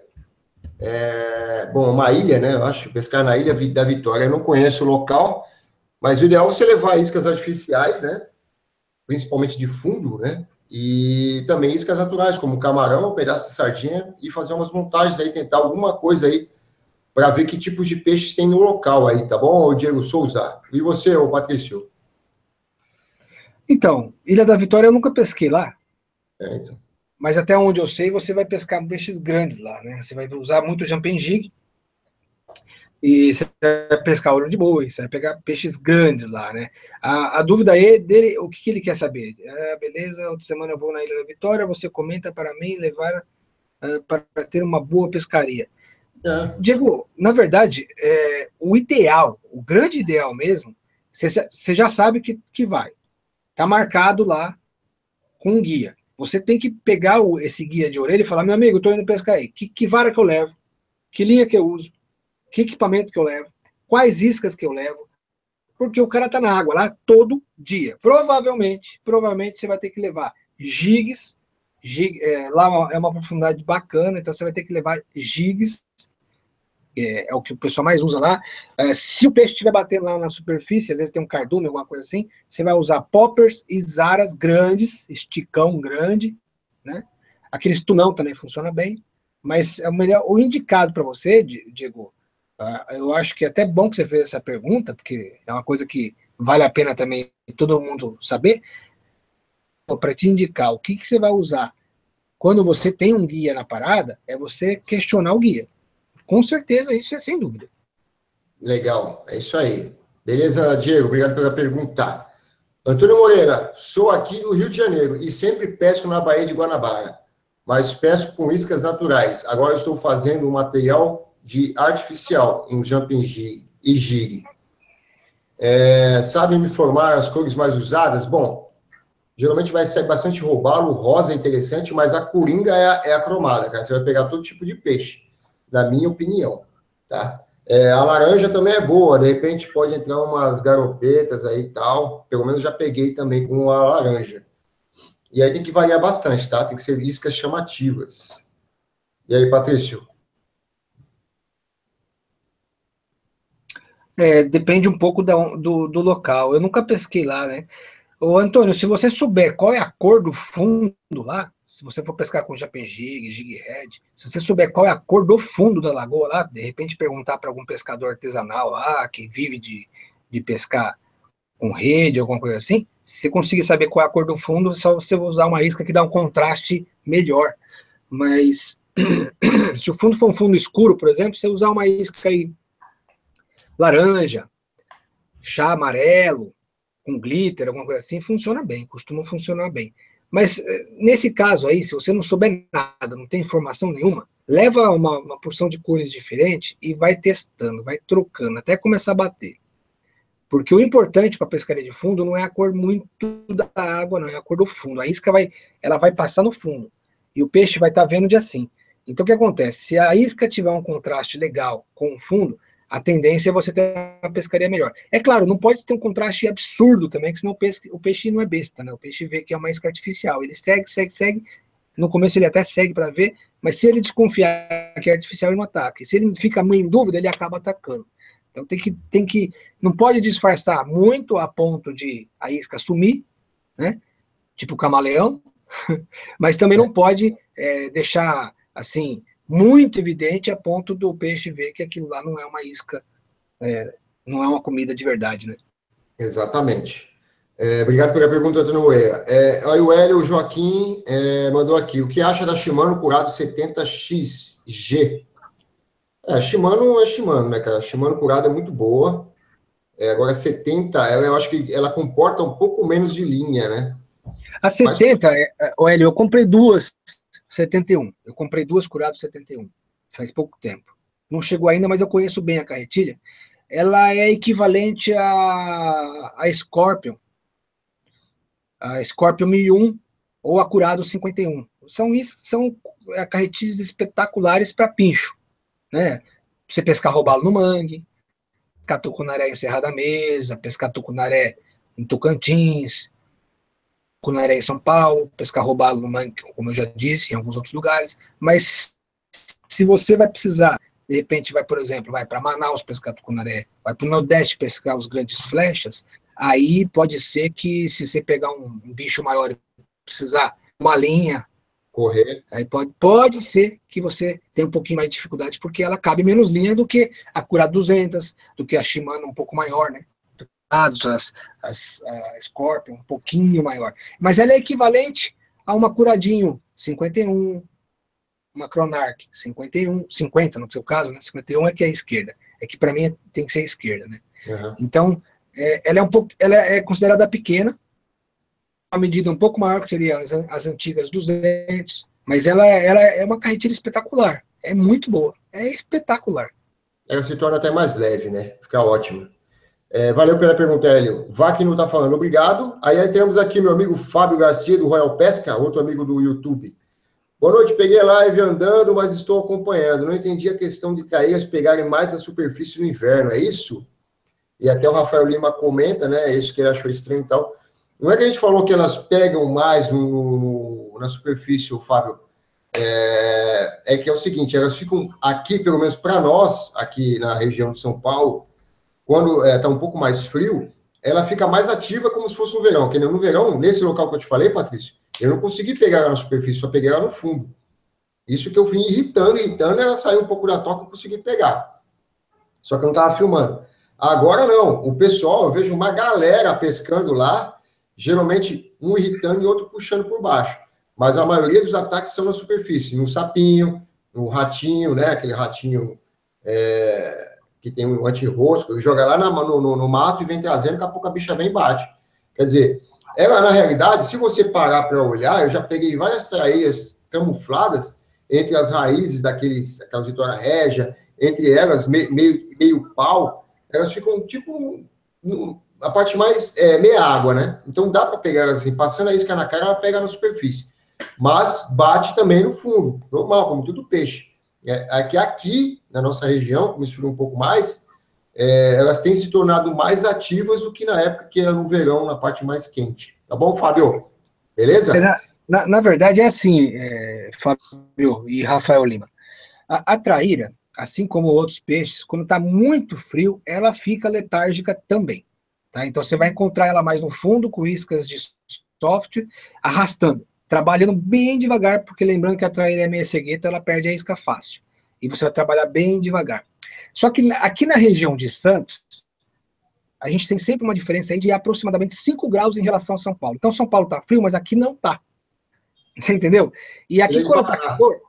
uma ilha, né? Eu acho, pescar na Ilha da Vitória. Eu não conheço o local, mas o ideal é você levar iscas artificiais, né? Principalmente de fundo, né? E também iscas naturais, como camarão, um pedaço de sardinha, e fazer umas montagens aí, tentar alguma coisa aí, para ver que tipos de peixes tem no local aí, tá bom, Diego Souza? E você, ô Patrício? Então, Ilha da Vitória eu nunca pesquei lá. Então. Mas até onde eu sei, você vai pescar peixes grandes lá, né? Você vai usar muito jumping jig e você vai pescar olho de boi, você vai pegar peixes grandes lá, né? A dúvida dele, o que ele quer saber? Beleza, outra semana eu vou na Ilha da Vitória, você comenta para mim levar para ter uma boa pescaria. Diego, na verdade, o ideal, o grande ideal mesmo, você já sabe que vai. Tá marcado lá com um guia. Você tem que pegar esse guia de orelha e falar, meu amigo, eu tô indo pescar aí. Que vara que eu levo? Que linha que eu uso? Que equipamento que eu levo? Quais iscas que eu levo? Porque o cara tá na água lá todo dia. Provavelmente você vai ter que levar jigs, lá é uma profundidade bacana, então você vai ter que levar jigs, é o que o pessoal mais usa lá. Se o peixe estiver batendo lá na superfície, às vezes tem um cardume, alguma coisa assim, você vai usar poppers e zaras grandes, esticão grande, né? Aquele tunão também funciona bem, mas o indicado para você, Diego, eu acho que é até bom que você fez essa pergunta, porque é uma coisa que vale a pena também todo mundo saber, para te indicar o que você vai usar quando você tem um guia na parada, é você questionar o guia. Com certeza, isso é sem dúvida. Legal, é isso aí. Beleza, Diego? Obrigado pela pergunta. Antônio Moreira, sou aqui do Rio de Janeiro e sempre pesco na Baía de Guanabara, mas pesco com iscas naturais. Agora estou fazendo um material de artificial em jumping jig e jig. Sabe me informar as cores mais usadas? Bom, geralmente vai ser bastante robalo, rosa é interessante, mas a coringa é a cromada, cara. Você vai pegar todo tipo de peixe, na minha opinião, tá? A laranja também é boa, de repente pode entrar umas garopetas aí e tal. Pelo menos já peguei também com a laranja. E aí tem que variar bastante, tá? Tem que ser iscas chamativas. E aí, Patrício? Depende um pouco do local. Eu nunca pesquei lá, né? Ô, Antônio, se você souber qual é a cor do fundo lá, se você for pescar com japejig, jighead, se você souber qual é a cor do fundo da lagoa lá, de repente perguntar para algum pescador artesanal lá, que vive de pescar com rede, alguma coisa assim, se você conseguir saber qual é a cor do fundo, é só você usar uma isca que dá um contraste melhor. Mas se o fundo for um fundo escuro, por exemplo, você usar uma isca aí laranja, chá amarelo, com glitter, alguma coisa assim, funciona bem, costuma funcionar bem. Mas nesse caso aí, se você não souber nada, não tem informação nenhuma, leva uma porção de cores diferente e vai testando, vai trocando, até começar a bater. Porque o importante para pescaria de fundo não é a cor muito da água, não, é a cor do fundo. A isca ela vai passar no fundo e o peixe vai estar vendo de assim. Então o que acontece? Se a isca tiver um contraste legal com o fundo, a tendência é você ter uma pescaria melhor. É claro, não pode ter um contraste absurdo também, que senão o peixe não é besta, né? O peixe vê que é uma isca artificial. Ele segue. No começo ele até segue para ver, mas se ele desconfiar que é artificial, ele não ataca. E se ele fica meio em dúvida, ele acaba atacando. Então não pode disfarçar muito a ponto de a isca sumir, né? Tipo camaleão, mas também não pode deixar assim muito evidente a ponto do peixe ver que aquilo lá não é uma isca, não é uma comida de verdade, né? Exatamente. Obrigado pela pergunta, Antônio Moreira. Aí o Hélio Joaquim mandou aqui. O que acha da Shimano Curado 70XG? Shimano é Shimano, né, cara? Shimano Curado é muito boa. Agora, 70, eu acho que ela comporta um pouco menos de linha, né? A 70, Hélio, eu comprei duas 71. Eu comprei duas Curado 71. Faz pouco tempo. Não chegou ainda, mas eu conheço bem a carretilha. Ela é equivalente à Scorpion. A Scorpion 1001 ou a Curado 51. São carretilhas espetaculares para pincho, né? Você pescar robalo no mangue, pescar tucunaré em Serra da Mesa, pescar tucunaré em Tocantins, tucunaré em São Paulo, pescar robalo no mangue, como eu já disse, em alguns outros lugares. Mas se você vai precisar, de repente vai, por exemplo, vai para Manaus pescar tucunaré, vai para o Nordeste pescar os grandes flechas, aí pode ser que se você pegar um bicho maior e precisar uma linha, correr, aí pode ser que você tenha um pouquinho mais de dificuldade, porque ela cabe menos linha do que a Curado 200, do que a Shimano um pouco maior, né? A Scorpion um pouquinho maior. Mas ela é equivalente a uma Curadinho 51, uma Chronarch 51, 50 no seu caso, né? 51 é que é a esquerda. É que para mim tem que ser a esquerda, né? Uhum. Então, ela é considerada pequena, uma medida um pouco maior que seria as antigas 200, mas ela é uma carretilha espetacular. É muito boa. É espetacular. Ela se torna até mais leve, né? Fica ótimo. Valeu pela pergunta, Hélio. Vaquino está falando, obrigado. Aí temos aqui meu amigo Fábio Garcia, do Royal Pesca, outro amigo do YouTube. Boa noite, peguei a live andando, mas estou acompanhando. Não entendi a questão de caías pegarem mais a superfície no inverno, é isso? E até o Rafael Lima comenta, né? É isso que ele achou estranho e tal. Não é que a gente falou que elas pegam mais na superfície, o Fábio, que é o seguinte, elas ficam aqui, pelo menos para nós, aqui na região de São Paulo, quando está um pouco mais frio, ela fica mais ativa como se fosse um verão. Que no verão, nesse local que eu te falei, Patrício, eu não consegui pegar ela na superfície, só peguei ela no fundo. Isso que eu vim irritando, ela saiu um pouco da toca e consegui pegar. Só que eu não estava filmando. Agora não, o pessoal, eu vejo uma galera pescando lá, geralmente um irritando e outro puxando por baixo. Mas a maioria dos ataques são na superfície, no sapinho, no ratinho, né? Aquele ratinho que tem um anti-rosco, ele joga lá no mato e vem trazendo, daqui a pouco a bicha vem e bate. Quer dizer, ela, na realidade, se você parar para olhar, eu já peguei várias traíras camufladas entre as raízes aquelas Vitória Régia, entre elas, meio pau, elas ficam tipo a parte mais meia água, né? Então dá para pegar elas assim, passando a isca na cara, ela pega na superfície. Mas bate também no fundo, normal, como todo peixe. Aqui, na nossa região, como esfriou um pouco mais, elas têm se tornado mais ativas do que na época que era no verão, na parte mais quente. Tá bom, Fábio? Beleza? Na verdade, é assim, Fábio e Rafael Lima. A traíra, assim como outros peixes, quando está muito frio, ela fica letárgica também. Tá? Então, você vai encontrar ela mais no fundo, com iscas de soft, arrastando, trabalhando bem devagar, porque lembrando que a traíra é meia cegueta, ela perde a isca fácil. E você vai trabalhar bem devagar. Só que aqui na região de Santos, a gente tem sempre uma diferença aí de aproximadamente 5 graus em relação a São Paulo. Então, São Paulo está frio, mas aqui não está. Você entendeu? E aqui, quando está calor,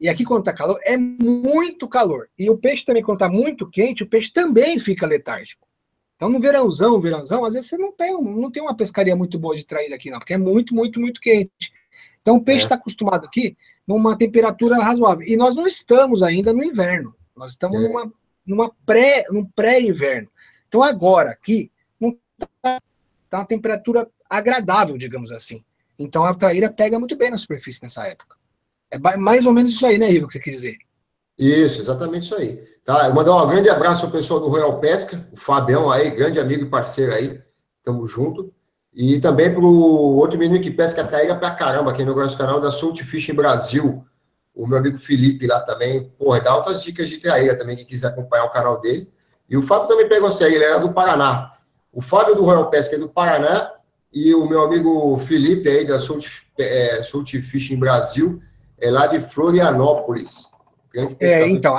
é muito calor. E o peixe também, quando está muito quente, o peixe também fica letárgico. Então, no verãozão, às vezes você não tem uma pescaria muito boa de traíra aqui, não, porque é muito, muito, muito quente. Então, o peixe está acostumado aqui numa temperatura razoável. E nós não estamos ainda no inverno. Nós estamos num pré-inverno. Então, agora, aqui, está uma temperatura agradável, digamos assim. Então, a traíra pega muito bem na superfície nessa época. É mais ou menos isso aí, né, Ivo, que você quer dizer? Isso, exatamente isso aí. Tá, eu mandar um grande abraço ao pessoal do Royal Pesca, o Fabião aí, grande amigo e parceiro aí, tamo junto. E também pro outro menino que pesca traíra pra caramba, aqui no nosso canal da Salt Fishing Brasil, o meu amigo Felipe lá também, porra, dá altas dicas de traíra também, quem quiser acompanhar o canal dele. E o Fábio também pegou essa aí, ele era do Paraná. O Fábio do Royal Pesca é do Paraná, e o meu amigo Felipe aí da Salt Fishing Brasil, é lá de Florianópolis. Então,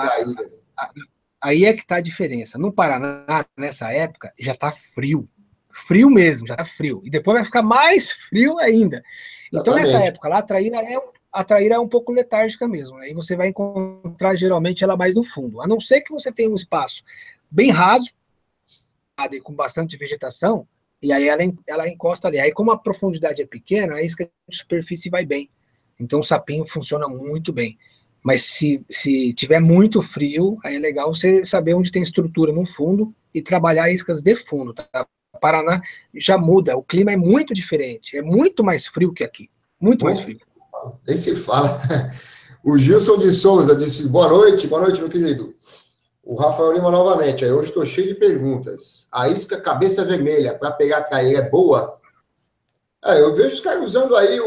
aí é que está a diferença. No Paraná, nessa época, já está frio. Frio mesmo, já está frio. E depois vai ficar mais frio ainda. Então, nessa época lá, a traíra é um pouco letárgica mesmo. Aí você vai encontrar, geralmente, ela mais no fundo. A não ser que você tenha um espaço bem raso, com bastante vegetação, e aí ela encosta ali. Aí, como a profundidade é pequena, a isca de superfície vai bem. Então, o sapinho funciona muito bem. Mas se tiver muito frio, aí é legal você saber onde tem estrutura no fundo e trabalhar iscas de fundo. Tá? Paraná já muda, o clima é muito diferente, é muito mais frio que aqui. Muito mais frio. Nem se fala. O Gilson de Souza disse: boa noite, meu querido. O Rafael Lima novamente. Aí hoje estou cheio de perguntas. A isca cabeça vermelha para pegar traíra é boa? Eu vejo os caras usando aí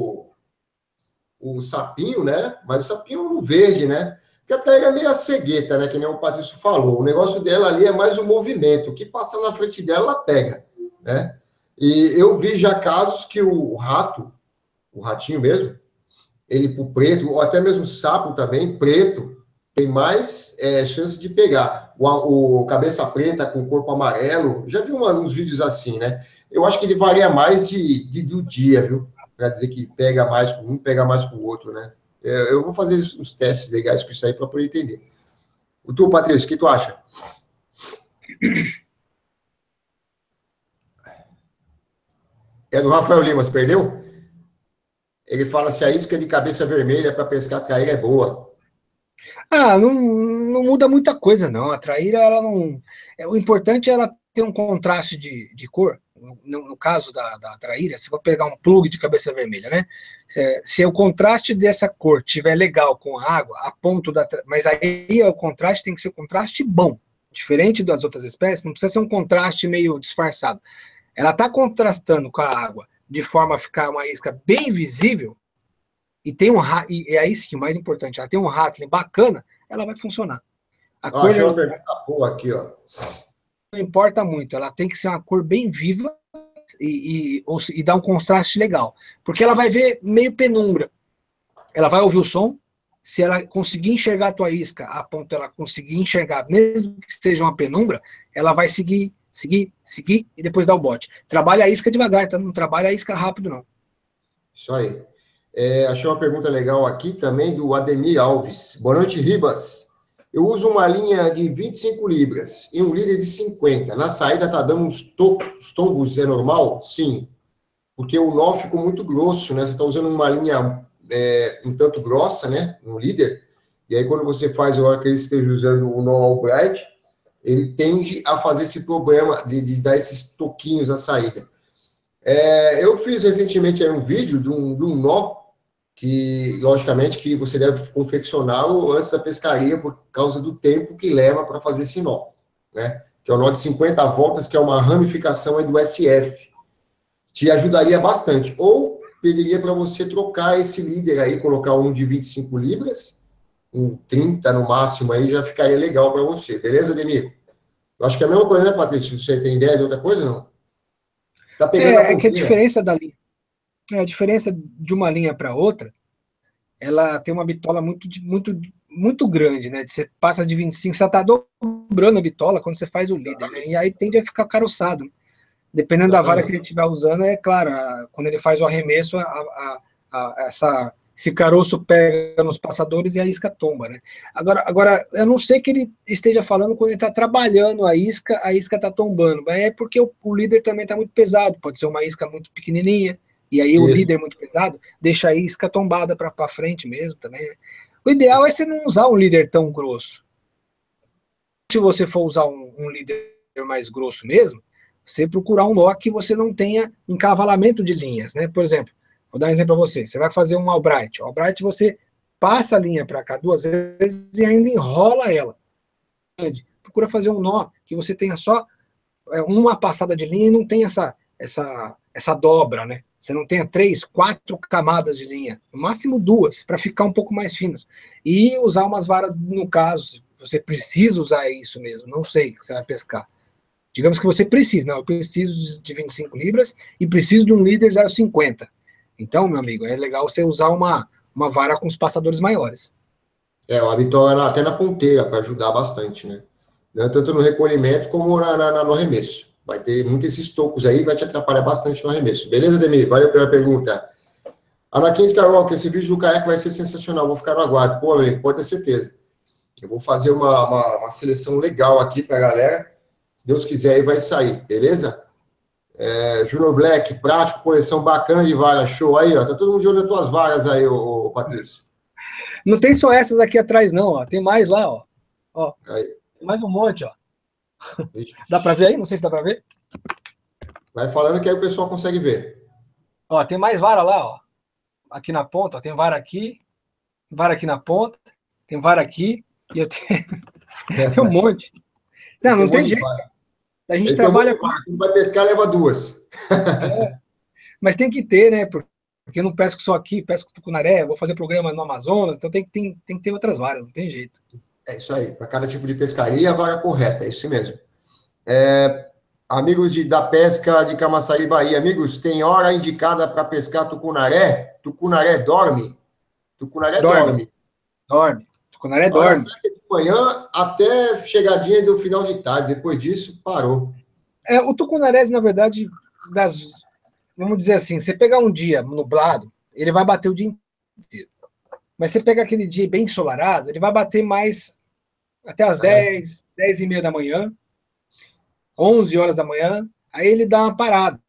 o sapinho, né? Mas o sapinho no verde, né? Porque a traíra é meio cegueta, né? Que nem o Patrício falou. O negócio dela ali é mais o movimento. O que passa na frente dela, ela pega, né? E eu vi já casos que o ratinho mesmo, ele pro preto, ou até mesmo sapo também, preto, tem mais chance de pegar. O cabeça preta com corpo amarelo, já vi uns vídeos assim, né? Eu acho que ele varia mais do dia, viu? Para dizer que pega mais com um, pega mais com o outro, né? Eu vou fazer uns testes legais com isso aí para poder entender. O tu, Patrício, o que tu acha? É do Rafael Lima, você perdeu? Ele fala se a isca de cabeça vermelha para pescar traíra é boa. Não muda muita coisa, não. A traíra, ela não. O importante é ela ter um contraste de cor. No caso da traíra, se for pegar um plug de cabeça vermelha, né? Se o contraste dessa cor tiver legal com a água, a ponto da. Mas aí o contraste tem que ser um contraste bom. Diferente das outras espécies, não precisa ser um contraste meio disfarçado. ela está contrastando com a água de forma a ficar uma isca bem visível, e tem e aí sim, o mais importante, ela tem um Rattling bacana, ela vai funcionar. A cor Achei uma pergunta boa aqui, ó. não importa muito, ela tem que ser uma cor bem viva e dar um contraste legal. Porque ela vai ver meio penumbra. Ela vai ouvir o som, se ela conseguir enxergar a tua isca, a ponto ela conseguir enxergar, mesmo que seja uma penumbra, ela vai seguir, e depois dar o bote. Trabalha a isca devagar, tá? Não trabalha a isca rápido, não. Isso aí. Achei uma pergunta legal aqui também do Ademir Alves. Boa noite, Ribas. Eu uso uma linha de 25 libras e um líder de 50. Na saída está dando uns tombos, é normal? Sim. Porque o nó ficou muito grosso, né? Você está usando uma linha um tanto grossa, né? No líder. E aí, quando você faz, eu acredito que esteja usando o nó Albright, ele tende a fazer esse problema de dar esses toquinhos à saída. Eu fiz recentemente aí um vídeo de um nó que, logicamente, que você deve confeccioná-lo antes da pescaria por causa do tempo que leva para fazer esse nó, né? Que é o nó de 50 voltas, que é uma ramificação aí do SF. Te ajudaria bastante. Ou pediria para você trocar esse líder aí, colocar um de 25 libras, um 30 no máximo aí, já ficaria legal para você. Beleza, Demir? Eu acho que é a mesma coisa, né, Patrícia? Você tem ideia de outra coisa, não? Tá pegando a É que a ponteira. diferença da linha, a diferença de uma linha para outra, ela tem uma bitola muito grande, né? Você passa de 25, você está dobrando a bitola quando você faz o líder, né? E aí tende a ficar caroçado. Dependendo da vara que ele Exatamente. estiver usando, é claro, quando ele faz o arremesso, esse caroço pega nos passadores e a isca tomba, né? Agora, eu não sei que ele esteja falando quando ele está trabalhando a isca está tombando, mas é porque o líder também está muito pesado, pode ser uma isca muito pequenininha, e aí o Isso. líder muito pesado deixa a isca tombada para frente mesmo também, né? O ideal é Isso. você não usar um líder tão grosso. Se você for usar um líder mais grosso mesmo, você procurar um nó que você não tenha encavalamento de linhas, né? Por exemplo, vou dar um exemplo para você. Você vai fazer um Albright. O Albright você passa a linha para cá 2 vezes e ainda enrola ela. Procura fazer um nó que você tenha só uma passada de linha e não tenha essa dobra, né? Você não tenha 3, 4 camadas de linha, no máximo 2, para ficar um pouco mais fino. E usar umas varas, no caso, você precisa usar isso mesmo, não sei que você vai pescar. Digamos que você precisa, não, eu preciso de 25 libras e preciso de um líder 0,50. Então, meu amigo, é legal você usar uma vara com os passadores maiores. A vitória até na ponteira, para ajudar bastante, né? Tanto no recolhimento como no arremesso. Vai ter muitos esses tocos aí, vai te atrapalhar bastante no arremesso. Beleza, Demir? Valeu pela pergunta. Anakin Skywalker, esse vídeo do caiaque vai ser sensacional, vou ficar no aguardo. Pô, amigo, pode ter certeza. Eu vou fazer uma seleção legal aqui para a galera. Se Deus quiser, aí vai sair, beleza? Junior Black, prático, coleção bacana de varas, show aí, ó. Tá todo mundo de olho nas tuas varas aí, ô Patrício. Não tem só essas aqui atrás, não, ó. Tem mais lá, ó. Ó, Aí. tem mais um monte, ó. Dá para ver aí? Não sei se dá para ver. Vai falando que aí o pessoal consegue ver. Ó, tem mais vara lá, ó. Aqui na ponta, ó, tem vara aqui na ponta, tem vara aqui, e eu tenho, tem um monte. Ele tem Não um tem monte de jeito. vara. A gente Ele tem um monte trabalha de com. vara. Quando vai pescar, leva 2. Mas tem que ter, né? Porque eu não pesco só aqui, pesco tucunaré, vou fazer programa no Amazonas, então tem que ter outras varas, não tem jeito. É isso aí. Para cada tipo de pescaria, a vara correta. É isso mesmo. Amigos da pesca de Camaçari, Bahia. Amigos, tem hora indicada para pescar tucunaré? Tucunaré dorme? Tucunaré Dorme, dorme. dorme. Tucunaré Hora dorme. certa de manhã até chegadinha do final de tarde. Depois disso, parou. O tucunaré, na verdade, vamos dizer assim, você pegar um dia nublado, ele vai bater o dia inteiro. Mas você pega aquele dia bem ensolarado, ele vai bater mais até as 10, 10 e meia da manhã, 11 horas da manhã, aí ele dá uma parada.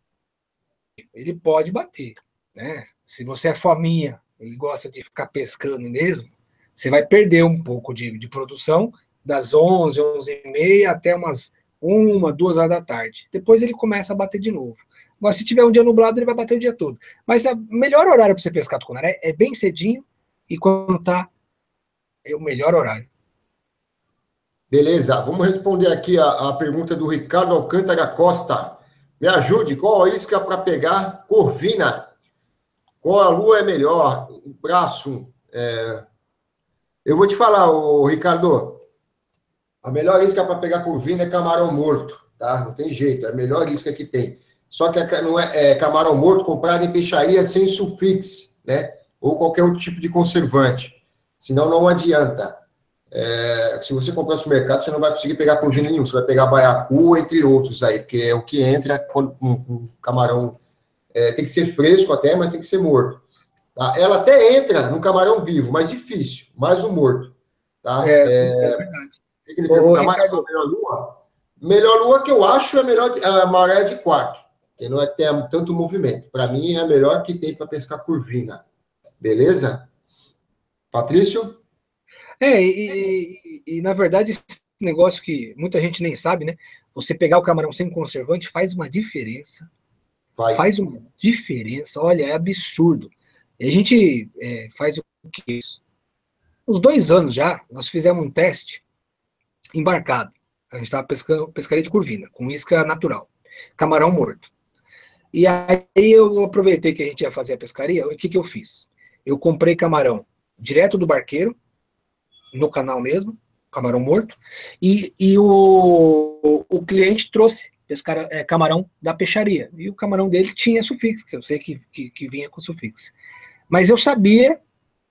Ele pode bater, né? Se você é fominha e gosta de ficar pescando mesmo, você vai perder um pouco de produção das 11, 11 e meia até umas 1, 2 horas da tarde. Depois ele começa a bater de novo. Mas se tiver um dia nublado, ele vai bater o dia todo. Mas o melhor horário para você pescar tucunaré é bem cedinho e quando tá é o melhor horário. Beleza, vamos responder aqui a pergunta do Ricardo Alcântara Costa. Me ajude, qual a isca para pegar corvina? Qual a lua é melhor? O braço. Eu vou te falar, ô, Ricardo, a melhor isca para pegar corvina é camarão morto, tá? Não tem jeito, é a melhor isca que tem. Só que não é camarão morto comprado em peixaria sem sulfix, né? Ou qualquer outro tipo de conservante. Senão não adianta. Se você comprar no supermercado, você não vai conseguir pegar corvina nenhum. Você vai pegar baiacu, entre outros aí, porque é o que entra quando um camarão tem que ser fresco até, mas tem que ser morto. Tá? Ela até entra no camarão vivo, mas difícil, mais o morto. Tá? É verdade. Ele Ô, pergunta mais qual Ricardo, a melhor lua. Melhor lua que eu acho é a maré de quarto, que não é que tenha tanto movimento. Para mim, é a melhor que tem para pescar curvina. Beleza? Patrício? na verdade, esse negócio que muita gente nem sabe, né? Você pegar o camarão sem conservante faz uma diferença. Faz Faz. uma diferença, olha, é absurdo. E a gente faz o que? Uns 2 anos já, nós fizemos um teste embarcado. A gente estava pescando pescaria de curvina, com isca natural, camarão morto. E aí eu aproveitei que a gente ia fazer a pescaria, o que eu fiz? Eu comprei camarão direto do barqueiro, no canal mesmo, camarão morto, e o cliente trouxe camarão da peixaria. E o camarão dele tinha sufixo, eu sei que vinha com sufixo. Mas eu sabia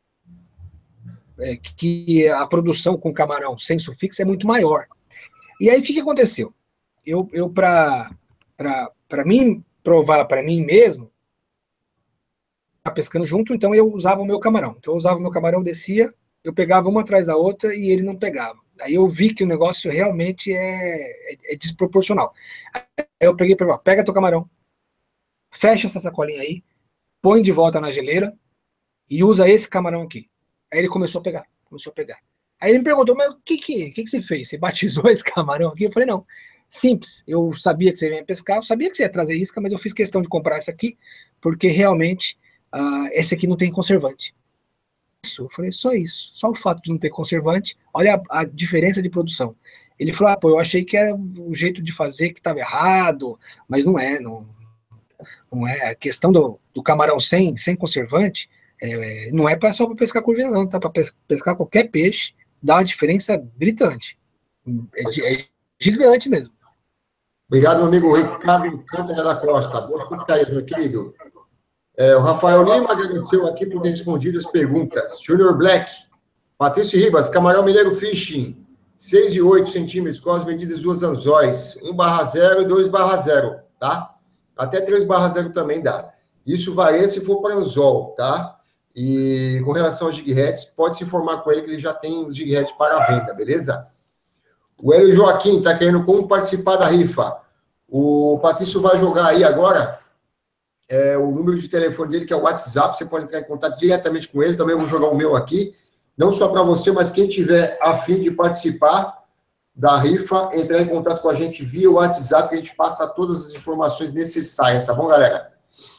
que a produção com camarão sem sufixo é muito maior. E aí o que aconteceu? Eu para mim provar para mim mesmo, pescando junto, então eu usava o meu camarão. Então eu usava o meu camarão, descia, eu pegava uma atrás da outra e ele não pegava. Aí eu vi que o negócio realmente é desproporcional. Aí eu peguei e falei, pega teu camarão, fecha essa sacolinha aí, põe de volta na geleira e usa esse camarão aqui. Aí ele começou a pegar, começou a pegar. Aí ele me perguntou, mas o que você fez? Você batizou esse camarão aqui? Eu falei, não, simples. Eu sabia que você ia pescar, eu sabia que você ia trazer isca, mas eu fiz questão de comprar essa aqui, porque realmente esse aqui não tem conservante. Eu falei, só isso. Só o fato de não ter conservante, olha a diferença de produção. Ele falou, pô, eu achei que era o jeito de fazer que estava errado, mas não é, não é. A questão do camarão sem conservante não é só para pescar curvina, não, tá? Para pescar qualquer peixe, dá uma diferença gritante. É gigante mesmo. Obrigado, meu amigo Ricardo Cântara da Costa. Boas pescarias, meu querido. O Rafael Lima agradeceu aqui por ter respondido as perguntas. Junior Black, Patrício Ribas, Camarão Mineiro Fishing, 6 e 8 centímetros, com as medidas dos anzóis, 1/0 e 2/0, tá? Até 3/0 também dá. Isso varia se for para anzol, tá? E com relação aos jig-heads, pode se informar com ele que ele já tem os jig-heads para venda, beleza? O Hélio Joaquim está querendo como participar da rifa. O Patrício vai jogar aí agora o número de telefone dele, que é o WhatsApp, você pode entrar em contato diretamente com ele, também vou jogar o meu aqui, não só para você, mas quem tiver a fim de participar da rifa, entrar em contato com a gente via WhatsApp, a gente passa todas as informações necessárias, tá bom, galera?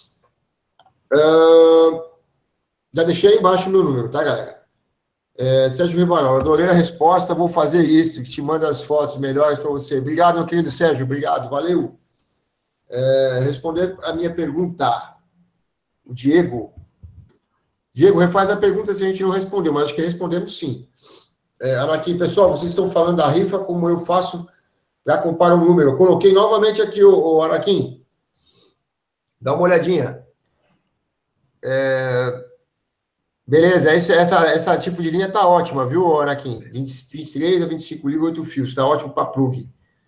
Já deixei aí embaixo o meu número, tá, galera? Sérgio Rivarol, adorei a resposta, vou fazer isso, que te manda as fotos melhores para você. Obrigado, meu querido Sérgio, obrigado, valeu. Responder a minha pergunta, o Diego, refaz a pergunta se a gente não respondeu, mas acho que respondemos sim. Anakin, pessoal, vocês estão falando da rifa, como eu faço para comparar o número. Eu coloquei novamente aqui, o Anakin. Dá uma olhadinha. Beleza, essa tipo de linha tá ótima, viu, Anakin? 23 a 25 libras, 8 fios, tá ótimo para plug.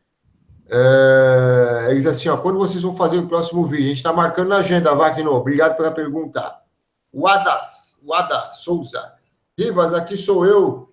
Eles assim, ó, quando vocês vão fazer o próximo vídeo? A gente está marcando na agenda, Wagner. Obrigado pela pergunta. Wada Souza. Rivas, aqui sou eu.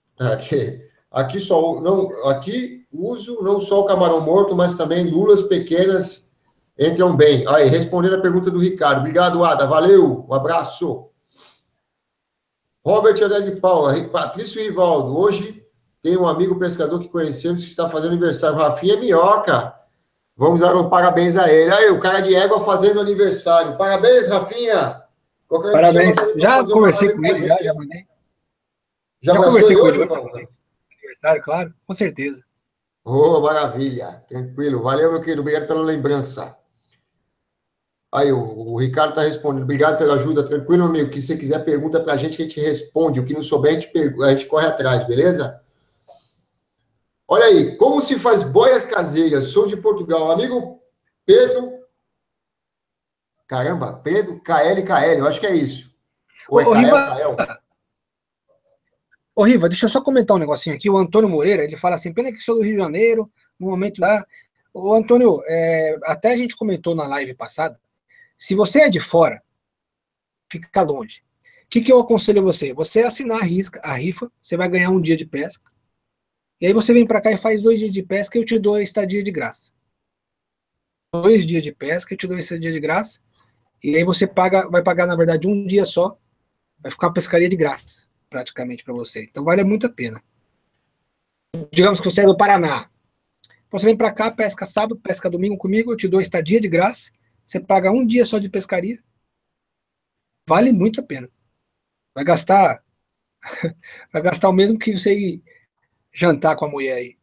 Aqui uso não só o camarão morto, mas também lulas pequenas entram bem. Aí, respondendo a pergunta do Ricardo. Obrigado, Ada. Valeu. Um abraço. Robert André de Paula. Patrício Rivaldo. Hoje tem um amigo pescador que conhecemos que está fazendo aniversário. Rafinha Minhoca. Vamos dar um parabéns a ele. Aí, o cara de égua fazendo aniversário. Parabéns, Rafinha. Parabéns. Já conversei com ele, já mandei. Já conversei com ele. Aniversário, claro, com certeza. Oh, maravilha. Tranquilo. Valeu, meu querido. Obrigado pela lembrança. Aí, o Ricardo está respondendo. Obrigado pela ajuda. Tranquilo, meu amigo. Que se você quiser, pergunta para a gente que a gente responde. O que não souber, a gente corre atrás, beleza? Olha aí. Como se faz boias caseiras? Sou de Portugal. Amigo Pedro. Caramba, Pedro KL. Eu acho que é isso. Ou é Ô, Kael, Riva, Kael? ô, Riva, deixa eu só comentar um negocinho aqui. O Antônio Moreira, ele fala assim, pena que sou do Rio de Janeiro, no momento lá. Ô, Antônio, até a gente comentou na live passada, se você é de fora, fica longe. O que eu aconselho você? Você assinar a rifa, você vai ganhar um dia de pesca, e aí você vem para cá e faz 2 dias de pesca e eu te dou a estadia de graça. 2 dias de pesca, eu te dou a estadia de graça, e aí você vai pagar, na verdade, um dia só, vai ficar uma pescaria de graça, praticamente, para você. Então vale muito a pena. Digamos que você é do Paraná. Você vem para cá, pesca sábado, pesca domingo comigo, eu te dou estadia de graça, você paga um dia só de pescaria, vale muito a pena. Vai gastar, vai gastar o mesmo que você ir jantar com a mulher aí.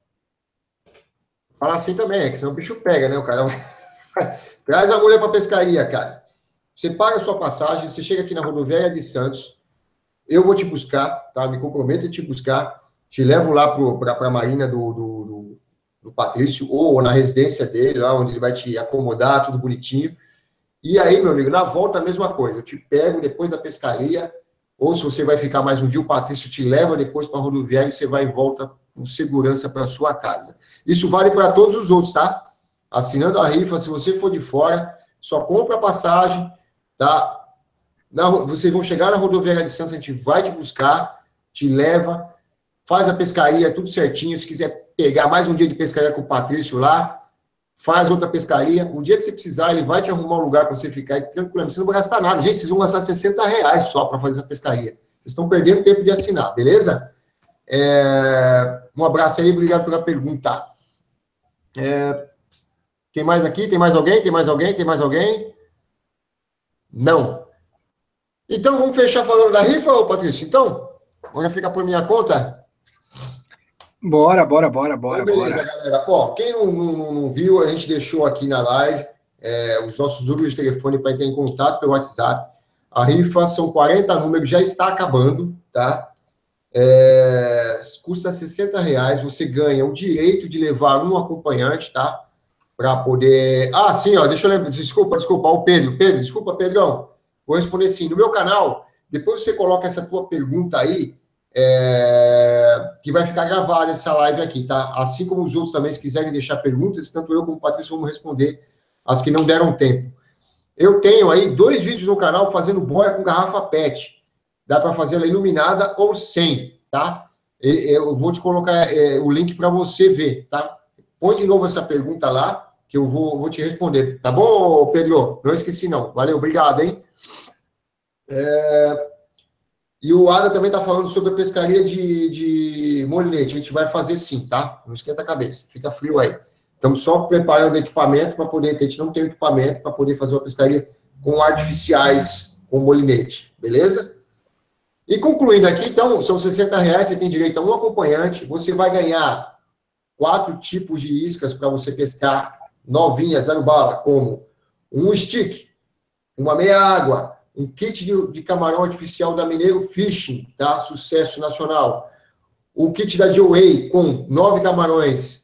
Fala assim também, é que senão o bicho pega, né? O cara traz a mulher para pescaria, cara. Você paga a sua passagem, você chega aqui na rodoviária de Santos, eu vou te buscar, tá? Me comprometo a te buscar, te levo lá para a marina do Patrício, ou na residência dele, lá onde ele vai te acomodar, tudo bonitinho. E aí, meu amigo, na volta a mesma coisa. Eu te pego depois da pescaria, ou se você vai ficar mais um dia, o Patrício te leva depois para a rodoviária e você vai e volta com segurança para sua casa. Isso vale para todos os outros, tá? Assinando a rifa, se você for de fora, só compra a passagem, tá? Vocês vão chegar na rodoviária de Santos, a gente vai te buscar, te leva, faz a pescaria, tudo certinho. Se quiser pegar mais um dia de pescaria com o Patrício lá, faz outra pescaria. O dia que você precisar, ele vai te arrumar um lugar para você ficar e tranquilamente. Você não vai gastar nada. Gente, vocês vão gastar R$ 60 só para fazer essa pescaria. Vocês estão perdendo tempo de assinar, beleza? Um abraço aí, obrigado pela pergunta. Quem mais aqui? Tem mais alguém? Tem mais alguém? Tem mais alguém? Não. Então, vamos fechar falando da rifa, ô Patrício? Então, agora fica por minha conta? Bora. Então, beleza, galera. Ó, quem não viu, a gente deixou aqui na live os nossos números de telefone para entrar em contato pelo WhatsApp. A rifa são 40 números, já está acabando, tá? Custa R$ 60. Você ganha o direito de levar um acompanhante, tá? Para poder. Ah, sim, ó, deixa eu lembrar. Desculpa, o Pedro. Desculpa, Pedrão. Vou responder sim. No meu canal, depois você coloca essa tua pergunta aí, que vai ficar gravada essa live aqui, tá? Assim como os outros também, se quiserem deixar perguntas, tanto eu como o Patrício vamos responder as que não deram tempo. Eu tenho aí 2 vídeos no canal fazendo boia com garrafa PET. Dá para fazer ela iluminada ou sem, tá? Eu vou te colocar o link para você ver, tá? Põe de novo essa pergunta lá, que eu vou te responder. Tá bom, Pedro? Não esqueci, não. Valeu, obrigado, hein? E o Ada também está falando sobre a pescaria de molinete. A gente vai fazer sim, tá? Não esquenta a cabeça. Fica frio aí. Estamos só preparando equipamento para poder, porque a gente não tem equipamento para poder fazer uma pescaria com artificiais, com molinete. Beleza? E concluindo aqui, então, são R$ 60, você tem direito a um acompanhante, você vai ganhar 4 tipos de iscas para você pescar novinhas, zero bala, como um stick, uma meia-água, um kit de camarão artificial da Mineiro Fishing, tá? Sucesso nacional. O kit da Joey com 9 camarões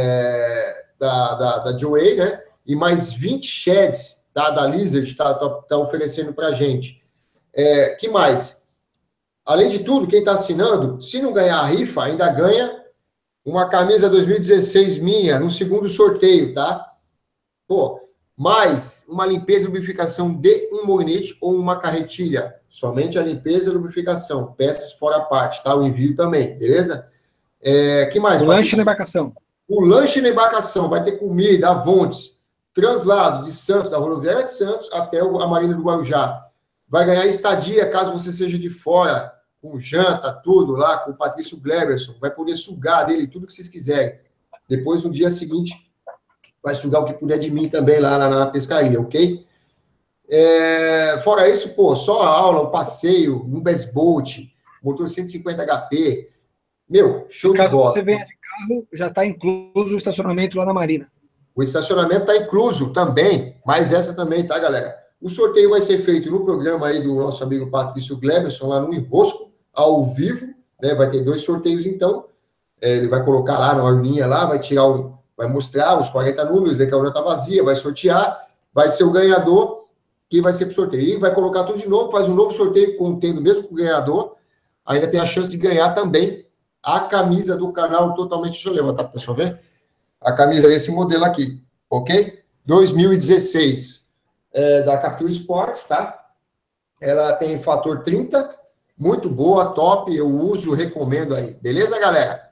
da Joey, né? E mais 20 sheds da Lizard tá oferecendo para gente. Que mais? Além de tudo, quem está assinando, se não ganhar a rifa, ainda ganha uma camisa 2016 minha, no segundo sorteio, tá? Pô, mais uma limpeza e lubrificação de um molinete ou uma carretilha. Somente a limpeza e lubrificação. Peças fora parte, tá? O envio também, beleza? Que mais? O lanche na embarcação. O lanche na embarcação. Vai ter comida, avontes, translado de Santos, da rodoviária de Santos, até a Marina do Guarujá. Vai ganhar estadia, caso você seja de fora, com janta, tudo lá, com o Patrício Gleberson. Vai poder sugar dele tudo que vocês quiserem. Depois, no dia seguinte, vai sugar o que puder de mim também lá na pescaria, ok? Fora isso, pô, só a aula, o passeio, um best boat, motor 150 HP. Meu, show de bola. Caso você venha de carro, já está incluso o estacionamento lá na Marina. O estacionamento está incluso também, mas essa também, tá, galera? O sorteio vai ser feito no programa aí do nosso amigo Patrício Gleberson, lá no Enrosco, ao vivo, né? Vai ter 2 sorteios, então. Ele vai colocar lá na urninha lá, vai mostrar os 40 números, ver que a urna está vazia, vai sortear, vai ser o ganhador que vai ser para o sorteio. E vai colocar tudo de novo, faz um novo sorteio contendo mesmo com o ganhador, ainda tem a chance de ganhar também a camisa do canal totalmente. Deixa eu levantar para o pessoal ver. A camisa desse modelo aqui, ok? 2016, da Capture Sports, tá? Ela tem fator 30, muito boa, top, eu uso, recomendo aí. Beleza, galera?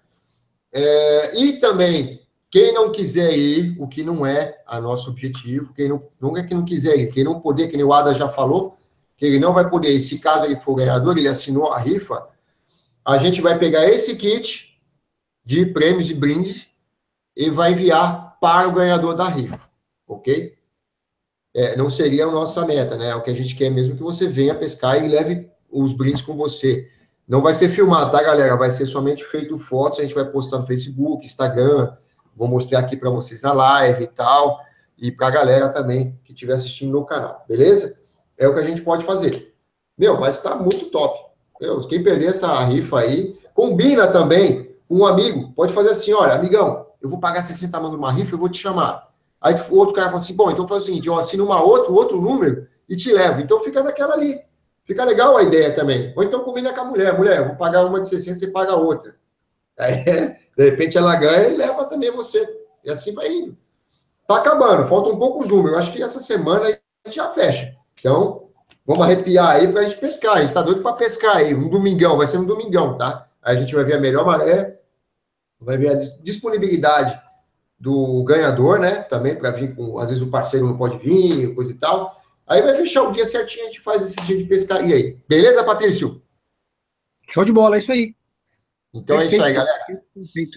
E também, quem não quiser ir, o que não é a nosso objetivo, quem não é que não quiser ir, quem não poder, que nem o Ada já falou, que ele não vai poder ir, se caso ele for ganhador, ele assinou a rifa, a gente vai pegar esse kit de prêmios e brindes e vai enviar para o ganhador da rifa, ok? Não seria a nossa meta, né? O que a gente quer mesmo que você venha pescar e leve os brindes com você. Não vai ser filmado, tá, galera? Vai ser somente feito fotos, a gente vai postar no Facebook, Instagram, vou mostrar aqui para vocês a live e tal, e para a galera também que estiver assistindo no canal, beleza? É o que a gente pode fazer. Mas está muito top. Quem perder essa rifa aí, combina também com um amigo, pode fazer assim, olha, amigão, eu vou pagar 60 mangos numa rifa, eu vou te chamar. Aí o outro cara fala assim, bom, então faz o seguinte, eu assino outro número e te levo. Então fica naquela ali. Fica legal a ideia também. Ou então combina com a mulher. Mulher, eu vou pagar uma de 60, você paga outra. Aí, de repente, ela ganha e leva também você. E assim vai indo. Tá acabando. Faltam poucos números. Eu acho que essa semana a gente já fecha. Então, vamos arrepiar aí pra gente pescar. A gente tá doido pra pescar aí. Um domingão. Vai ser um domingão, tá? Aí a gente vai ver a melhor maré. Vai ver a disponibilidade do ganhador, né? Também para vir com... Às vezes o parceiro não pode vir, coisa e tal. Aí vai fechar o dia certinho, a gente faz esse dia de pescaria aí. Beleza, Patrício? Show de bola, é isso aí. Então perfeito. É isso aí, galera. Perfeito.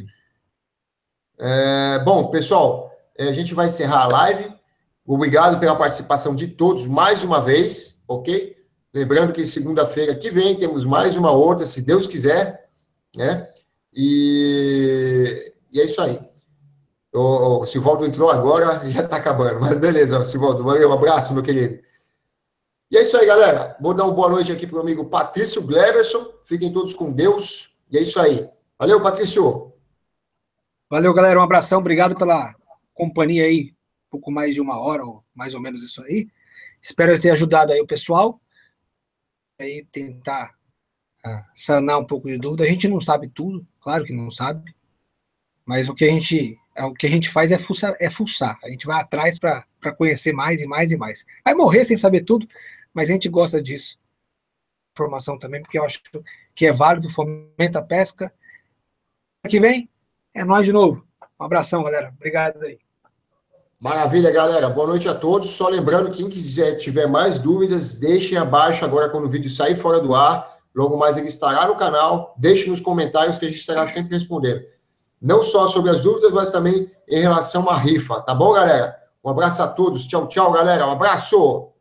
Bom, pessoal, a gente vai encerrar a live. Obrigado pela participação de todos mais uma vez, ok? Lembrando que segunda-feira que vem temos mais uma outra, se Deus quiser, né? E é isso aí. O Sivaldo entrou agora, já está acabando, mas beleza, Sivaldo, valeu, um abraço, meu querido. E é isso aí, galera. Vou dar uma boa noite aqui para o amigo Patrício Gleberson. Fiquem todos com Deus. E é isso aí. Valeu, Patrício. Valeu, galera. Um abração. Obrigado pela companhia aí. Um pouco mais de uma hora, ou mais ou menos isso aí. Espero ter ajudado aí o pessoal. Aí tentar sanar um pouco de dúvida. A gente não sabe tudo, claro que não sabe. Mas o que a gente faz é fuçar. A gente vai atrás para conhecer mais e mais e mais. Vai morrer sem saber tudo, mas a gente gosta disso. Informação também, porque eu acho que é válido, fomenta a pesca. Aqui vem, é nós de novo. Um abração, galera. Obrigado aí. Maravilha, galera. Boa noite a todos. Só lembrando, quem quiser, tiver mais dúvidas, deixem abaixo agora quando o vídeo sair fora do ar. Logo mais ele estará no canal. Deixe nos comentários que a gente estará sempre respondendo. Não só sobre as dúvidas, mas também em relação à rifa. Tá bom, galera? Um abraço a todos. Tchau, tchau, galera. Um abraço!